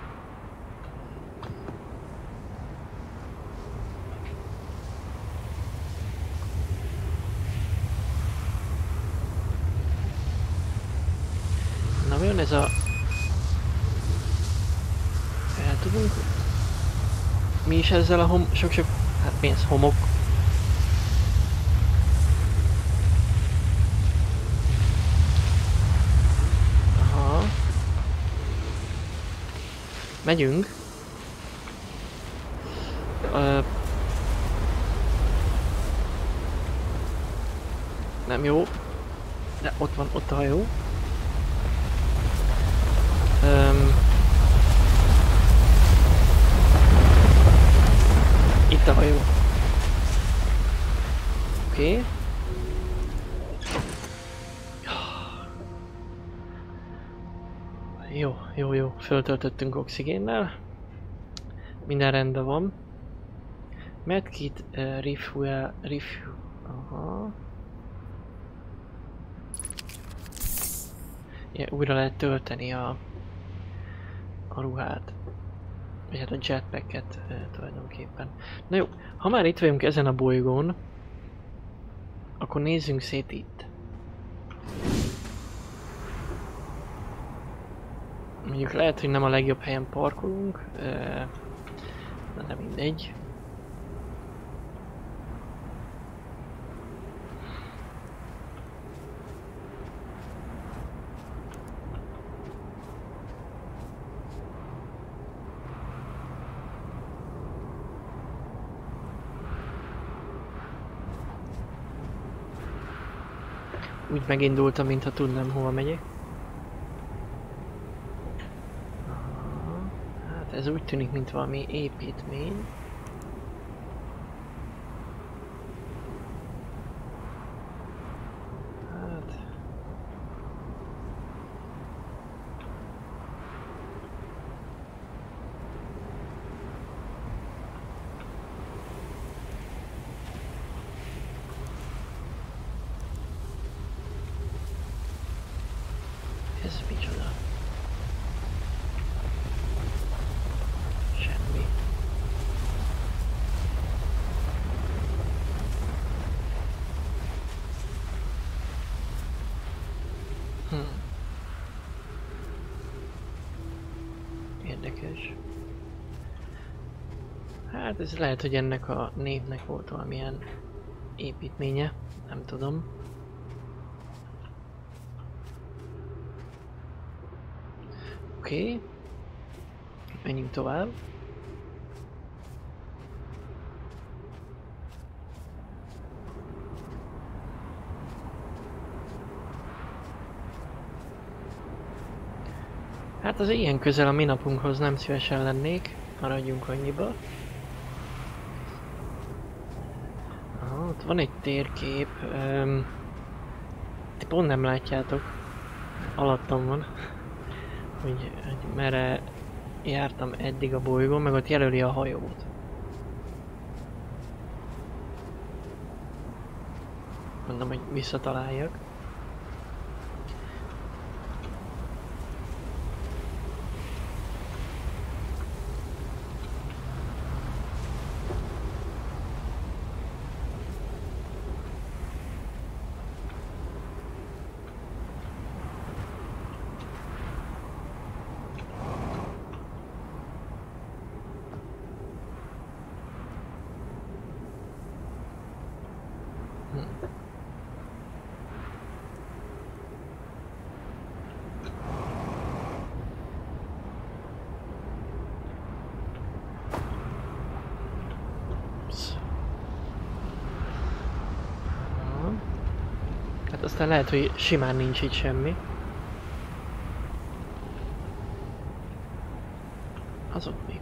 Na vajon ez a... El tudunk... Mi is ezzel a sok-sok... Hát mi ez? Homok? Aha. Megyünk. Nem jó. De ott van, ott a hajó. Itt a hajó. Oké. Jó. Föltöltöttünk oxigénnel. Minden rendben van. Medkit, refuel... Aha. Ja, újra lehet tölteni a ruhát. Vagy hát a jetpacket tulajdonképpen. Na jó, ha már itt vagyunk ezen a bolygón, akkor nézzünk szét itt. Mondjuk lehet, hogy nem a legjobb helyen parkolunk, de nem mindegy. úgy megindultam, mintha tudnám, hova megyek. Aha. Hát ez úgy tűnik, mint valami építmény. Hát... Ez micsoda? Semmi. Érdekes. Hát ez lehet, hogy ennek a névnek volt valamilyen építménye, nem tudom. Oké. Menjünk tovább. Hát az ilyen közel a mi napunkhoz nem szívesen lennék, maradjunk annyiba. Aha, ott van egy térkép, ti pont nem látjátok, alattam van, hogy merre jártam eddig a bolygón, meg ott jelöli a hajót. Mondom, hogy visszataláljak. Hát aztán lehet, hogy simán nincs itt semmi. Azok mi?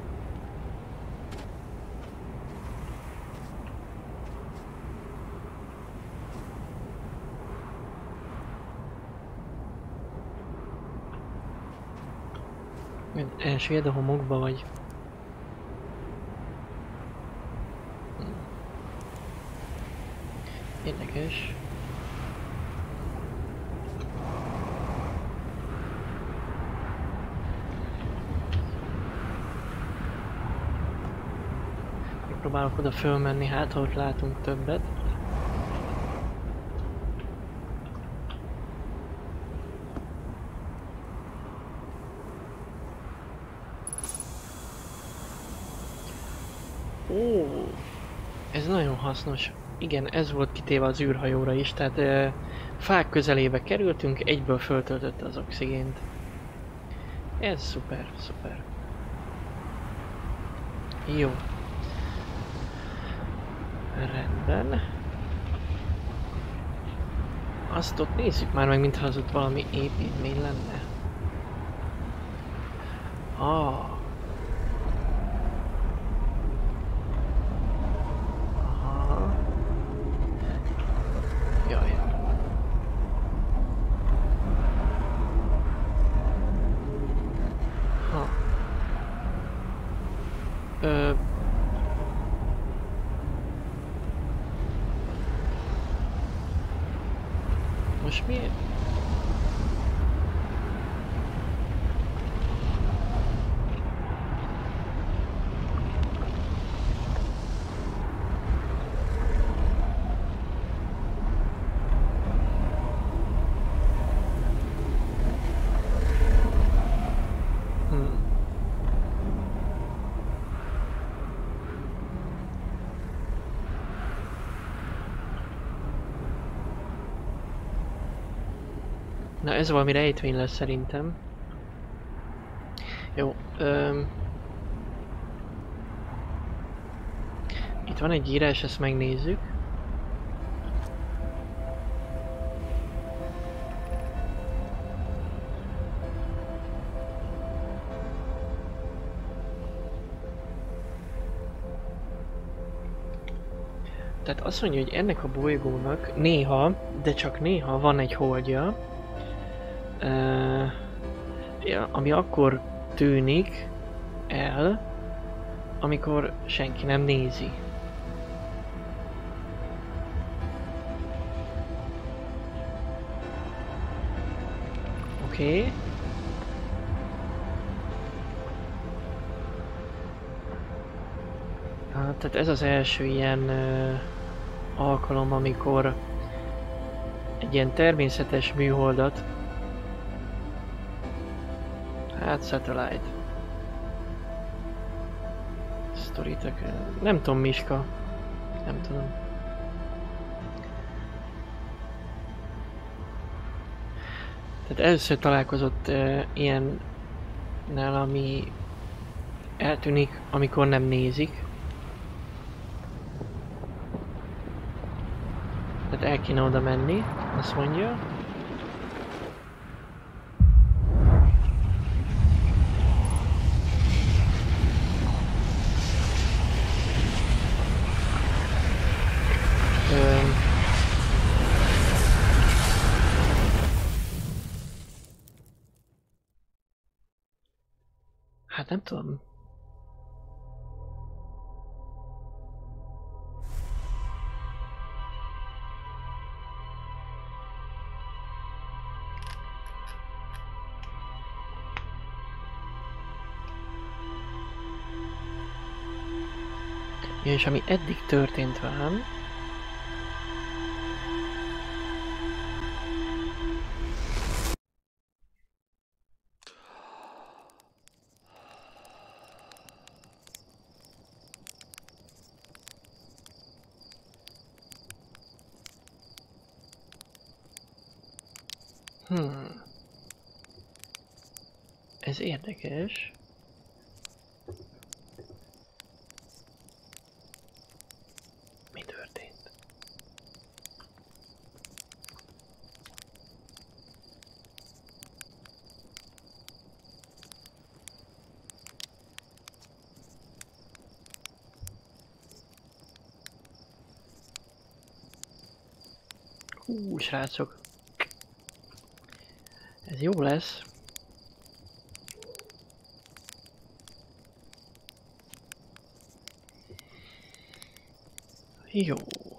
Elsüllyed a homokba vagy? Érdekes. Próbálok oda fölmenni, hát ha ott látunk többet. Ó, ez nagyon hasznos. Igen, ez volt kitéve az űrhajóra is, tehát fák közelébe kerültünk, egyből föltöltötte az oxigént. Ez szuper, szuper. Jó. Rendben. Azt ott nézzük már meg, mintha az ott valami építmény lenne. Ah. Aha. Jaj. Ha. Most miért? Na ez valami rejtvény lesz szerintem. Jó. Itt van egy írás, ezt megnézzük. Tehát azt mondja, hogy ennek a bolygónak néha, de csak néha van egy holdja, ami akkor tűnik el, amikor senki nem nézi. Oké. Tehát ez az első ilyen alkalom, amikor egy ilyen természetes műholdat, hát satellite, sztoritek, nem tudom, Miska, nem tudom. Tehát először találkozott ilyennel, ami eltűnik, amikor nem nézik. Tehát el kéne oda menni, azt mondja. Hát nem tudom. És ami eddig történt velem, ez érdekes. Mi történt? Srácok. Ez jó lesz. Jó.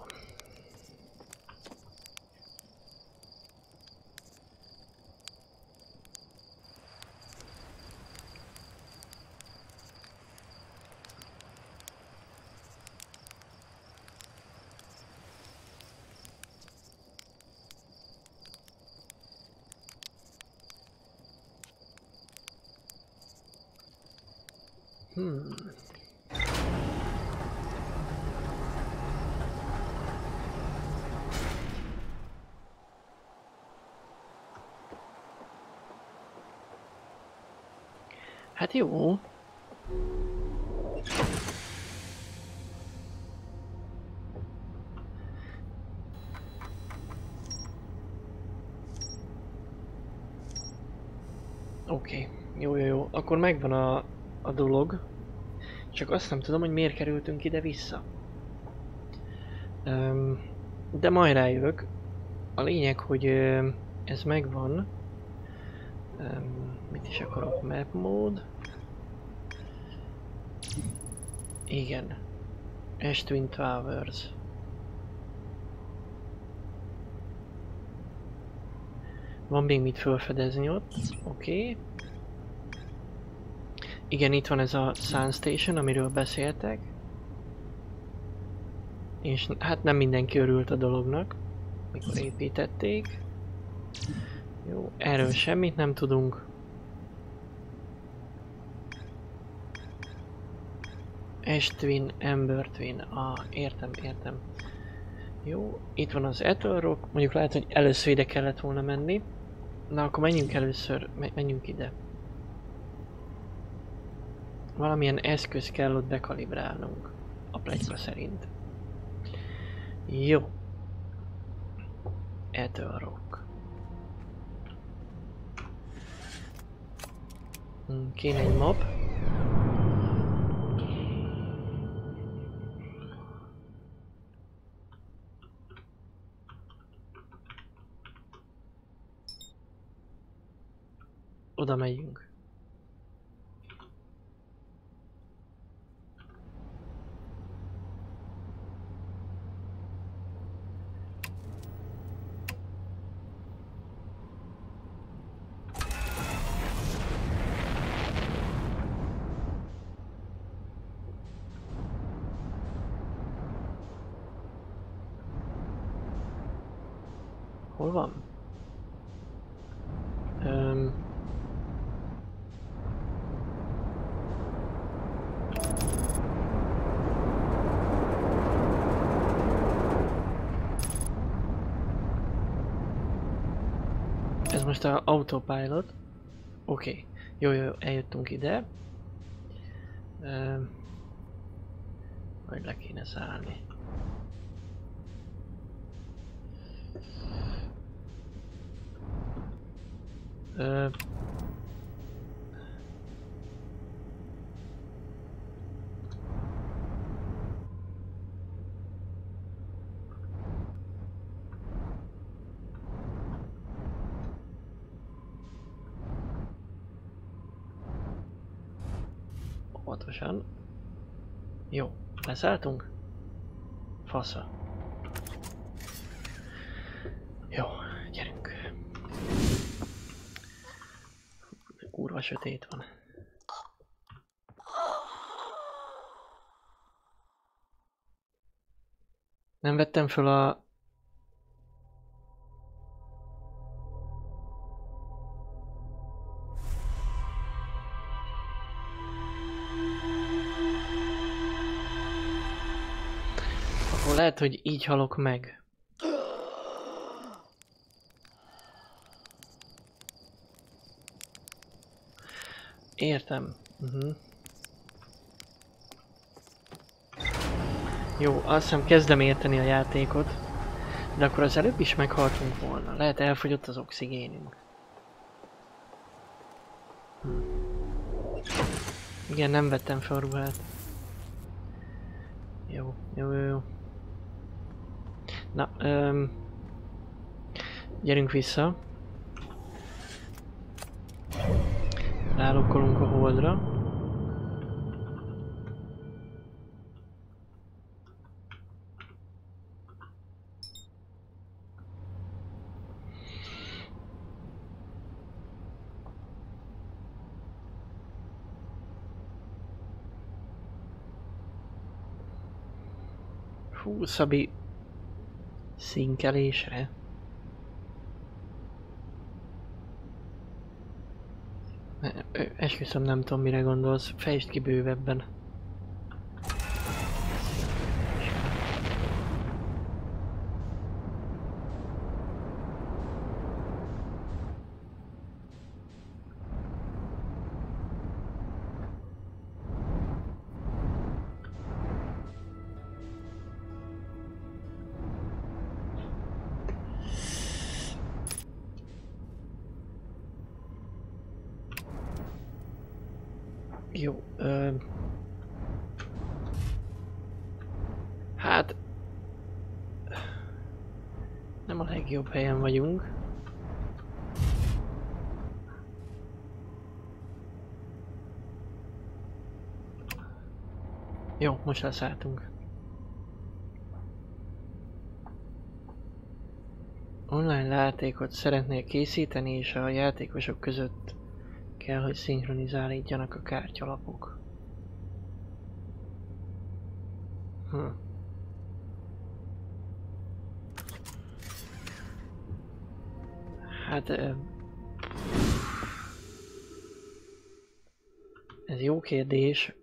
Hát jó. Oké. Jó. Akkor megvan a dolog. Csak azt nem tudom, hogy miért kerültünk ide-vissza. De majd rájövök. A lényeg, hogy ez megvan. Mit is akarok? Map mode. Igen. Ash Twin Towers. Van még mit felfedezni ott. Oké. Igen, itt van ez a Sun Station, amiről beszéltek. És hát nem mindenki örült a dolognak, mikor építették. Jó, erről semmit nem tudunk. Ash Twin, Ember Twin. Értem. Jó, itt van az Ethel Rock. Mondjuk lehet, hogy először ide kellett volna menni. Na, akkor menjünk először, menjünk ide. Valamilyen eszköz kell ott bekalibrálnunk. A pletyka szerint. Jó. Ethel Rock. Kéne egy map. oda megyünk. Hol van? Ez most a autopilot. Oké. Jó, eljöttünk ide. Majd le kéne szállni. Óvatosan. Jó, leszálltunk? Fasza. Jó, gyerünk. Kurva sötét van. Nem vettem föl a... Akkor lehet, hogy így halok meg. Értem. Jó, azt hiszem kezdem érteni a játékot. De akkor az előbb is meghaltunk volna. Lehet elfogyott az oxigénünk. Igen, nem vettem fel a ruhát. Jó. Na, gyerünk vissza. Rálokkolunk a holdra. Hú, Szabi, szinkelésre. Esküszöm, nem tudom, mire gondolsz. Fejtsd ki bővebben. Jó, hát nem a legjobb helyen vagyunk. Jó, most leszálltunk. Online játékot szeretnél készíteni, és a játékosok között kell, hogy szinkronizálódjanak a kártyalapok. Hát... ez jó kérdés.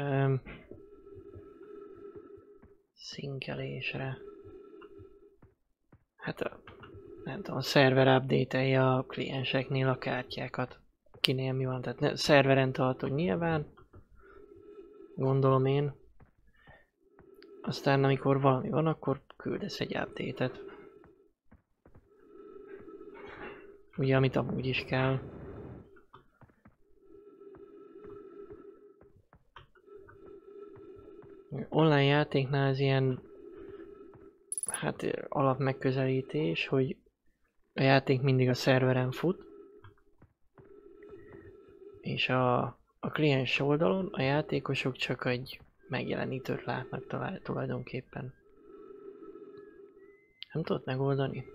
Szinkelésre. Hát nem tudom, a szerver update-elje a klienseknél a kártyákat. Kinél mi van, tehát szerveren tartod nyilván. Gondolom én. Aztán amikor valami van, akkor küldesz egy update-et. Ugye, amit amúgy is kell. Online játéknál ez ilyen hát alapmegközelítés, hogy a játék mindig a szerveren fut. És a kliens oldalon a játékosok csak egy megjelenítőt látnak tulajdonképpen. Nem tudod megoldani?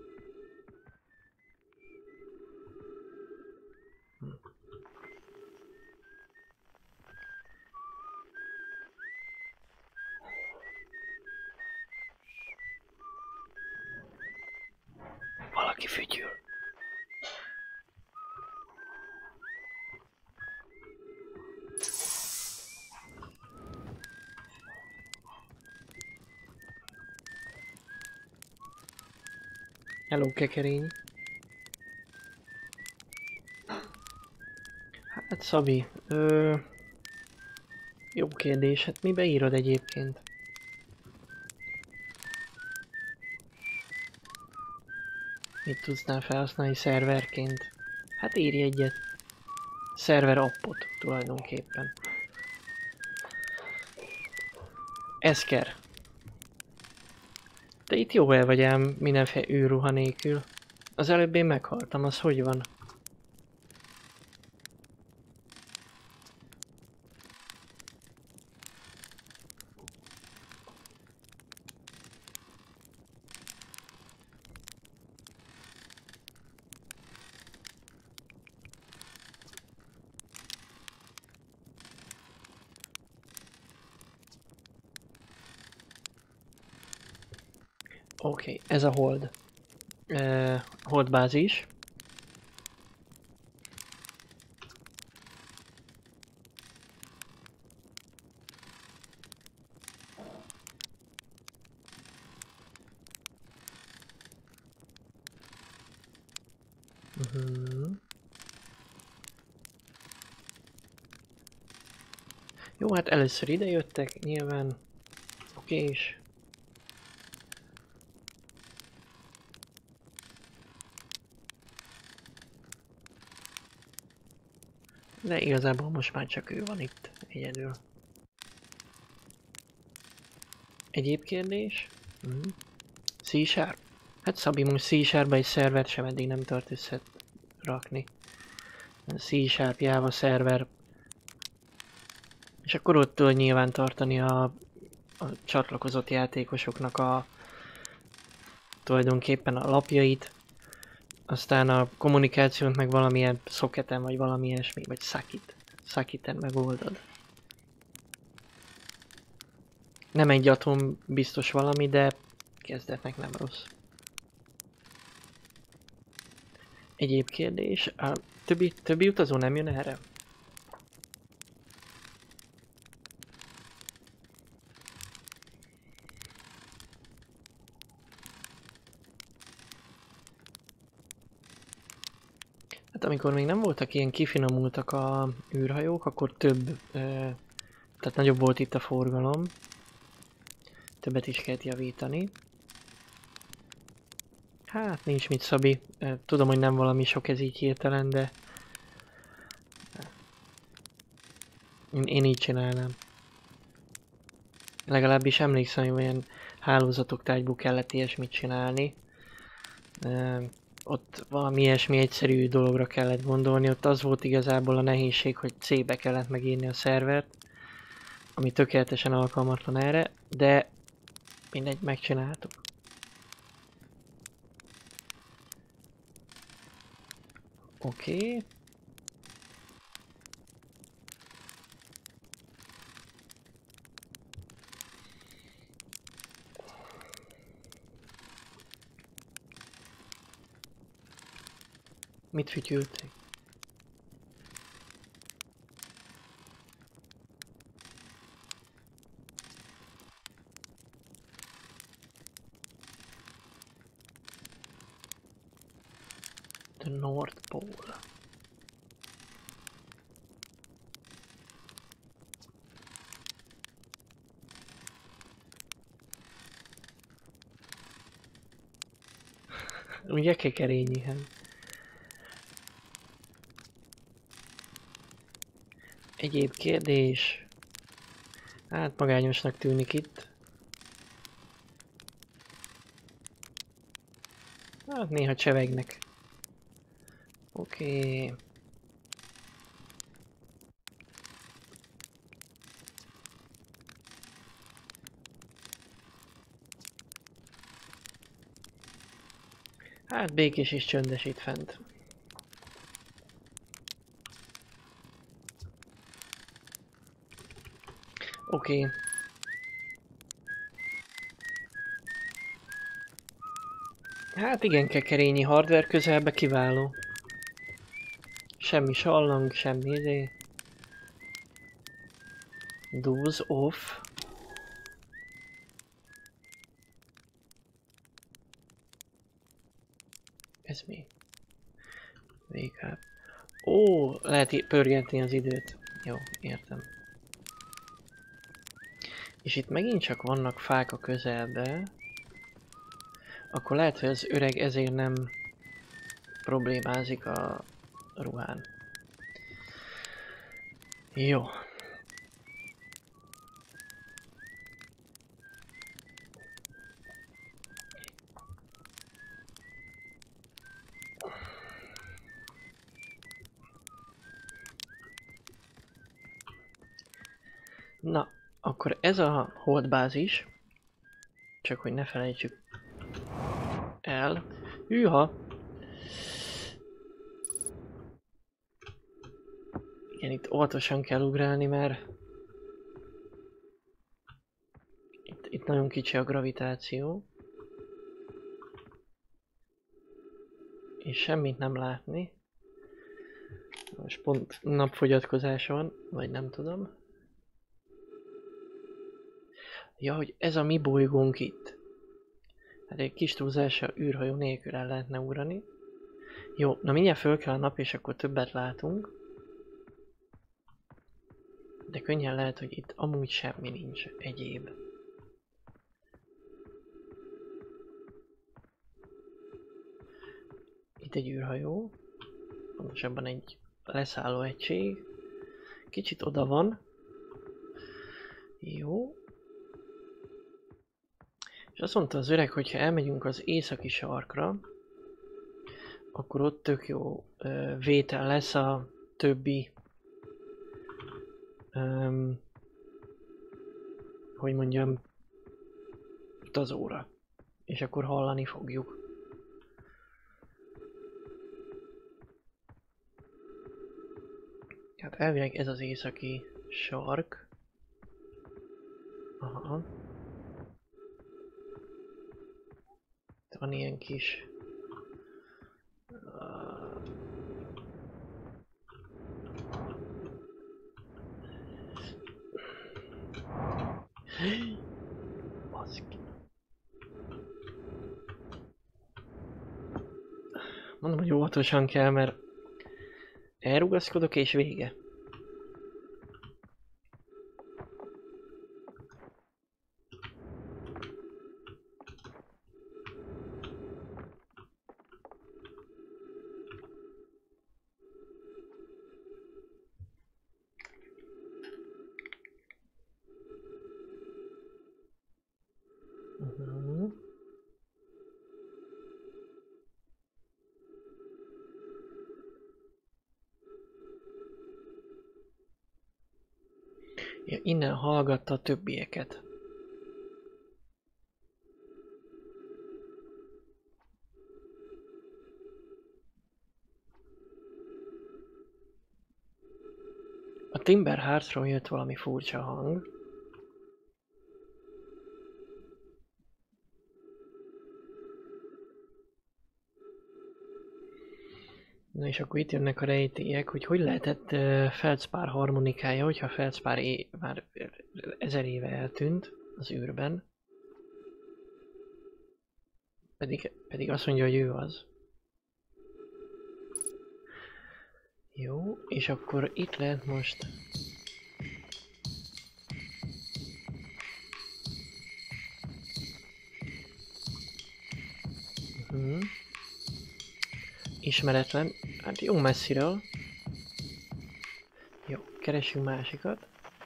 Valaki fütyül. Hello, kekerény. Hát Szabi, jó kérdés, hát mibe írod egyébként? Mit tudnál felhasználni szerverként? Hát írj egyet. Szerver appot tulajdonképpen. Eszker. Te itt jó el vagy ám mindenféle űrruha nélkül. Az előbb én meghaltam, az hogy van? Oké, ez a hold. Hold bázis. Jó, hát először ide jöttek, nyilván. Oké, és de igazából most már csak ő van itt, egyedül. Egyéb kérdés? C-Sharp? Hát Szabi, most C-Sharpba egy szervert sem eddig nem tart összerakni. C-Sharp, Java szerver. És akkor ott tudod nyilván tartani a csatlakozott játékosoknak tulajdonképpen a lapjait. Aztán a kommunikációt meg valamilyen socketen vagy valami ilyesmi, vagy socketen megoldod. Nem egy atom biztos valami, de kezdetnek nem rossz. Egyéb kérdés? A többi utazó nem jön erre? Hát amikor még nem voltak ilyen kifinomultak a űrhajók, akkor tehát nagyobb volt itt a forgalom. Többet is kellett javítani. Hát nincs mit, Szabi. Tudom, hogy nem valami sok ez így hirtelen, de én így csinálnám. Legalábbis emlékszem, hogy olyan hálózatok tárgyból kellett ilyesmit csinálni. Ott valami ilyesmi egyszerű dologra kellett gondolni. Ott az volt igazából a nehézség, hogy C-be kellett megírni a szervert, ami tökéletesen alkalmatlan erre, de mindegy, megcsináltuk. Oké. Mit fütyültek? The North Pole. Ugye kekerényi, hát. Egyéb kérdés? Hát magányosnak tűnik itt. Hát néha csevegnek. Oké. Hát békés és csöndes itt fent. Oké. Hát igen, kekerényi hardware közelbe kiváló. Semmi sallang, semmi idé. Doze off. Ez mi? Wake up. Ó, lehet pörgetni az időt. Jó, értem. És itt megint csak vannak fák a közelbe. Akkor lehet, hogy az öreg ezért nem problémázik a ruhán. Jó. Na, akkor ez a holdbázis, csak hogy ne felejtsük el. Hűha! Igen, itt óvatosan kell ugrálni, mert itt nagyon kicsi a gravitáció. És semmit nem látni. Most pont napfogyatkozás van, vagy nem tudom. Ja, hogy ez a mi bolygónk itt. Hát egy kis túlzással űrhajó nélkül el lehetne ugrani. Jó, na mindjárt föl kell a nap, és akkor többet látunk. De könnyen lehet, hogy itt amúgy semmi nincs egyéb. Itt egy űrhajó. Pontosabban egy leszálló egység. Kicsit oda van. Jó. És azt mondta az öreg, hogy ha elmegyünk az északi sarkra, akkor ott tök jó vétel lesz a többi, hogy mondjam, utazóra. És akkor hallani fogjuk. Hát elvileg ez az északi sark. Aha. Van ilyen kis... Baszki. Mondom, hogy óvatosan kell, mert elrugaszkodok és vége. Ja, innen hallgatta a többieket. A Timber Heartsról jött valami furcsa hang. Na és akkor itt jönnek a rejtélyek, hogy hogy lehetett Feldspar harmonikája, hogyha Feldspar már 1000 éve eltűnt az űrben. Pedig azt mondja, hogy ő az. Jó, és akkor itt lehet most... Ismeretlen, hát jó messziről. Jó, keresünk másikat.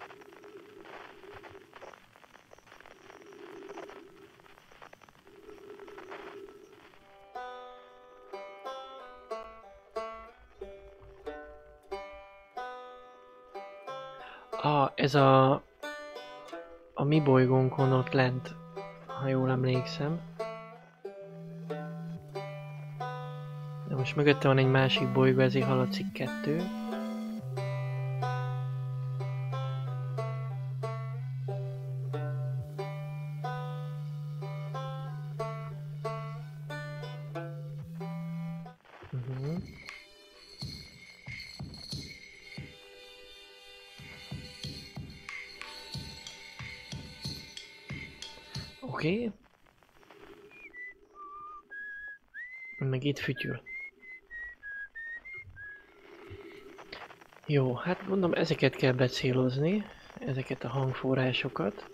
Ez a mi bolygónkon ott lent, ha jól emlékszem. Most mögötte van egy másik bolygó, ezért hallatszik 2. Oké. Meg itt fütyül. Jó, hát mondom, ezeket kell becélozni, ezeket a hangforrásokat.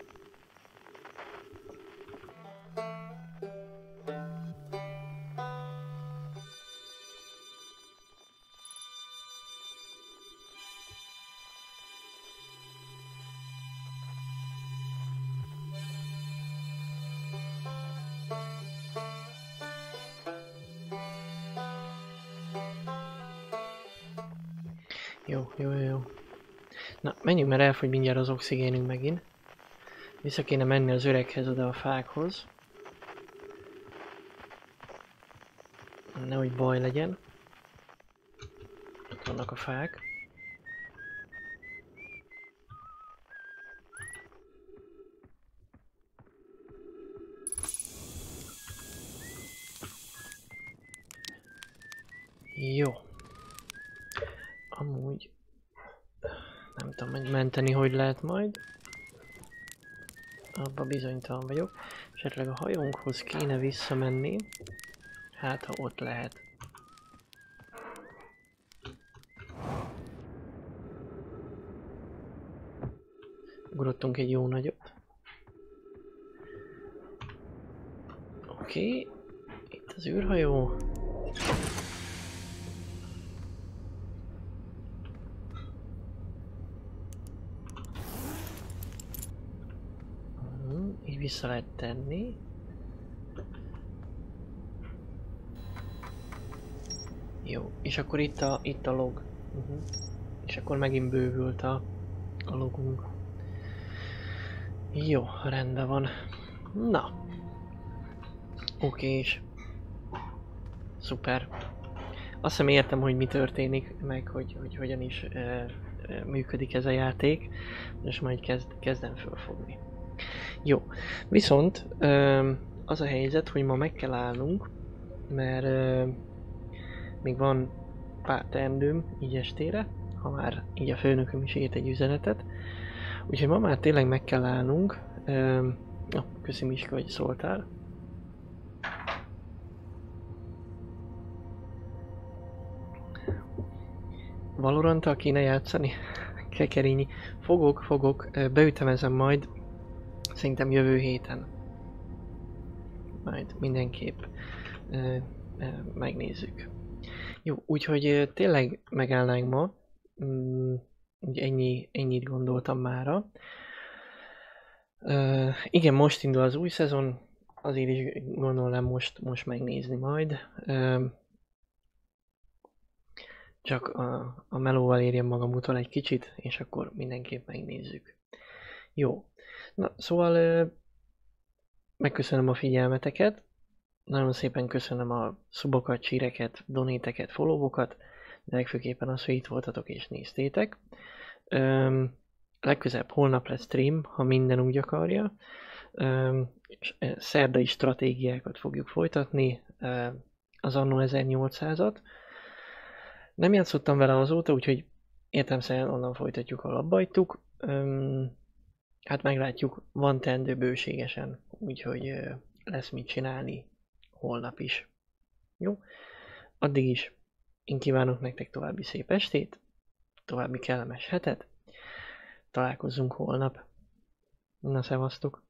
Jó. Na, menjünk, mert elfogy mindjárt az oxigénünk megint. Vissza kéne menni az öreghez, oda a fákhoz. Nehogy baj legyen. Ott vannak a fák. Jó. Amúgy... nem tudom, hogy menteni hogy lehet majd. Abba bizonytalan vagyok. Esetleg a hajónkhoz kéne visszamenni. Hát, ha ott lehet. Ugrottunk egy jó nagyot. Oké. Itt az űrhajó. Így vissza lehet tenni. Jó, és akkor itt a log. És akkor megint bővült a logunk. Jó, rendben van. Na. Okés. Szuper. Azt hiszem értem, hogy mi történik, meg hogy hogyan is működik ez a játék. És majd kezdem fölfogni. Jó, viszont az a helyzet, hogy ma meg kell állnunk, mert még van pár teendőm így estére, ha már így a főnököm is írt egy üzenetet. Úgyhogy ma már tényleg meg kell állnunk. Köszi Miska, hogy szóltál. Valoranttal kéne játszani? Kekerényi. Fogok, beütemezem majd. Szerintem jövő héten. Majd mindenképp megnézzük. Jó, úgyhogy tényleg megállnánk ma. Ugye ennyit gondoltam mára. Igen, most indul az új szezon, azért is gondolnám most megnézni majd. Csak a melóval érjem magam utol egy kicsit, és akkor mindenképp megnézzük. Jó. Na, szóval megköszönöm a figyelmeteket. Nagyon szépen köszönöm a szubokat, csíreket, donéteket, followokat, de legfőképpen az, hogy itt voltatok és néztétek. Legközelebb holnap lesz stream, ha minden úgy akarja. Szerdai stratégiákat fogjuk folytatni, az Anno 1800-at. Nem játszottam vele azóta, úgyhogy értelemszerűen onnan folytatjuk, ahol abba hagytuk. Hát meglátjuk, van teendő bőségesen, úgyhogy lesz mit csinálni holnap is. Jó? Addig is én kívánok nektek további szép estét, további kellemes hetet. Találkozzunk holnap. Na, szevasztok!